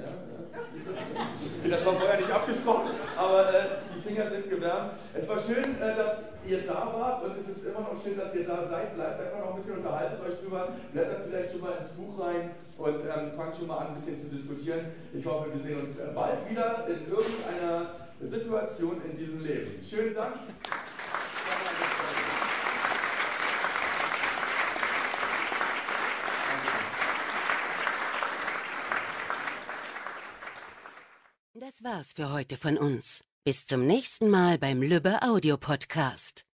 Das war vorher nicht abgesprochen, aber die Finger sind gewärmt. Es war schön, dass ihr da wart und es ist immer noch schön, dass ihr da seid. Bleibt einfach noch ein bisschen, unterhaltet euch drüber, blättert vielleicht schon mal ins Buch rein und fangt schon mal an, ein bisschen zu diskutieren. Ich hoffe, wir sehen uns bald wieder in irgendeiner Situation in diesem Leben. Schönen Dank. Das war's für heute von uns. Bis zum nächsten Mal beim Lübbe Audio Podcast.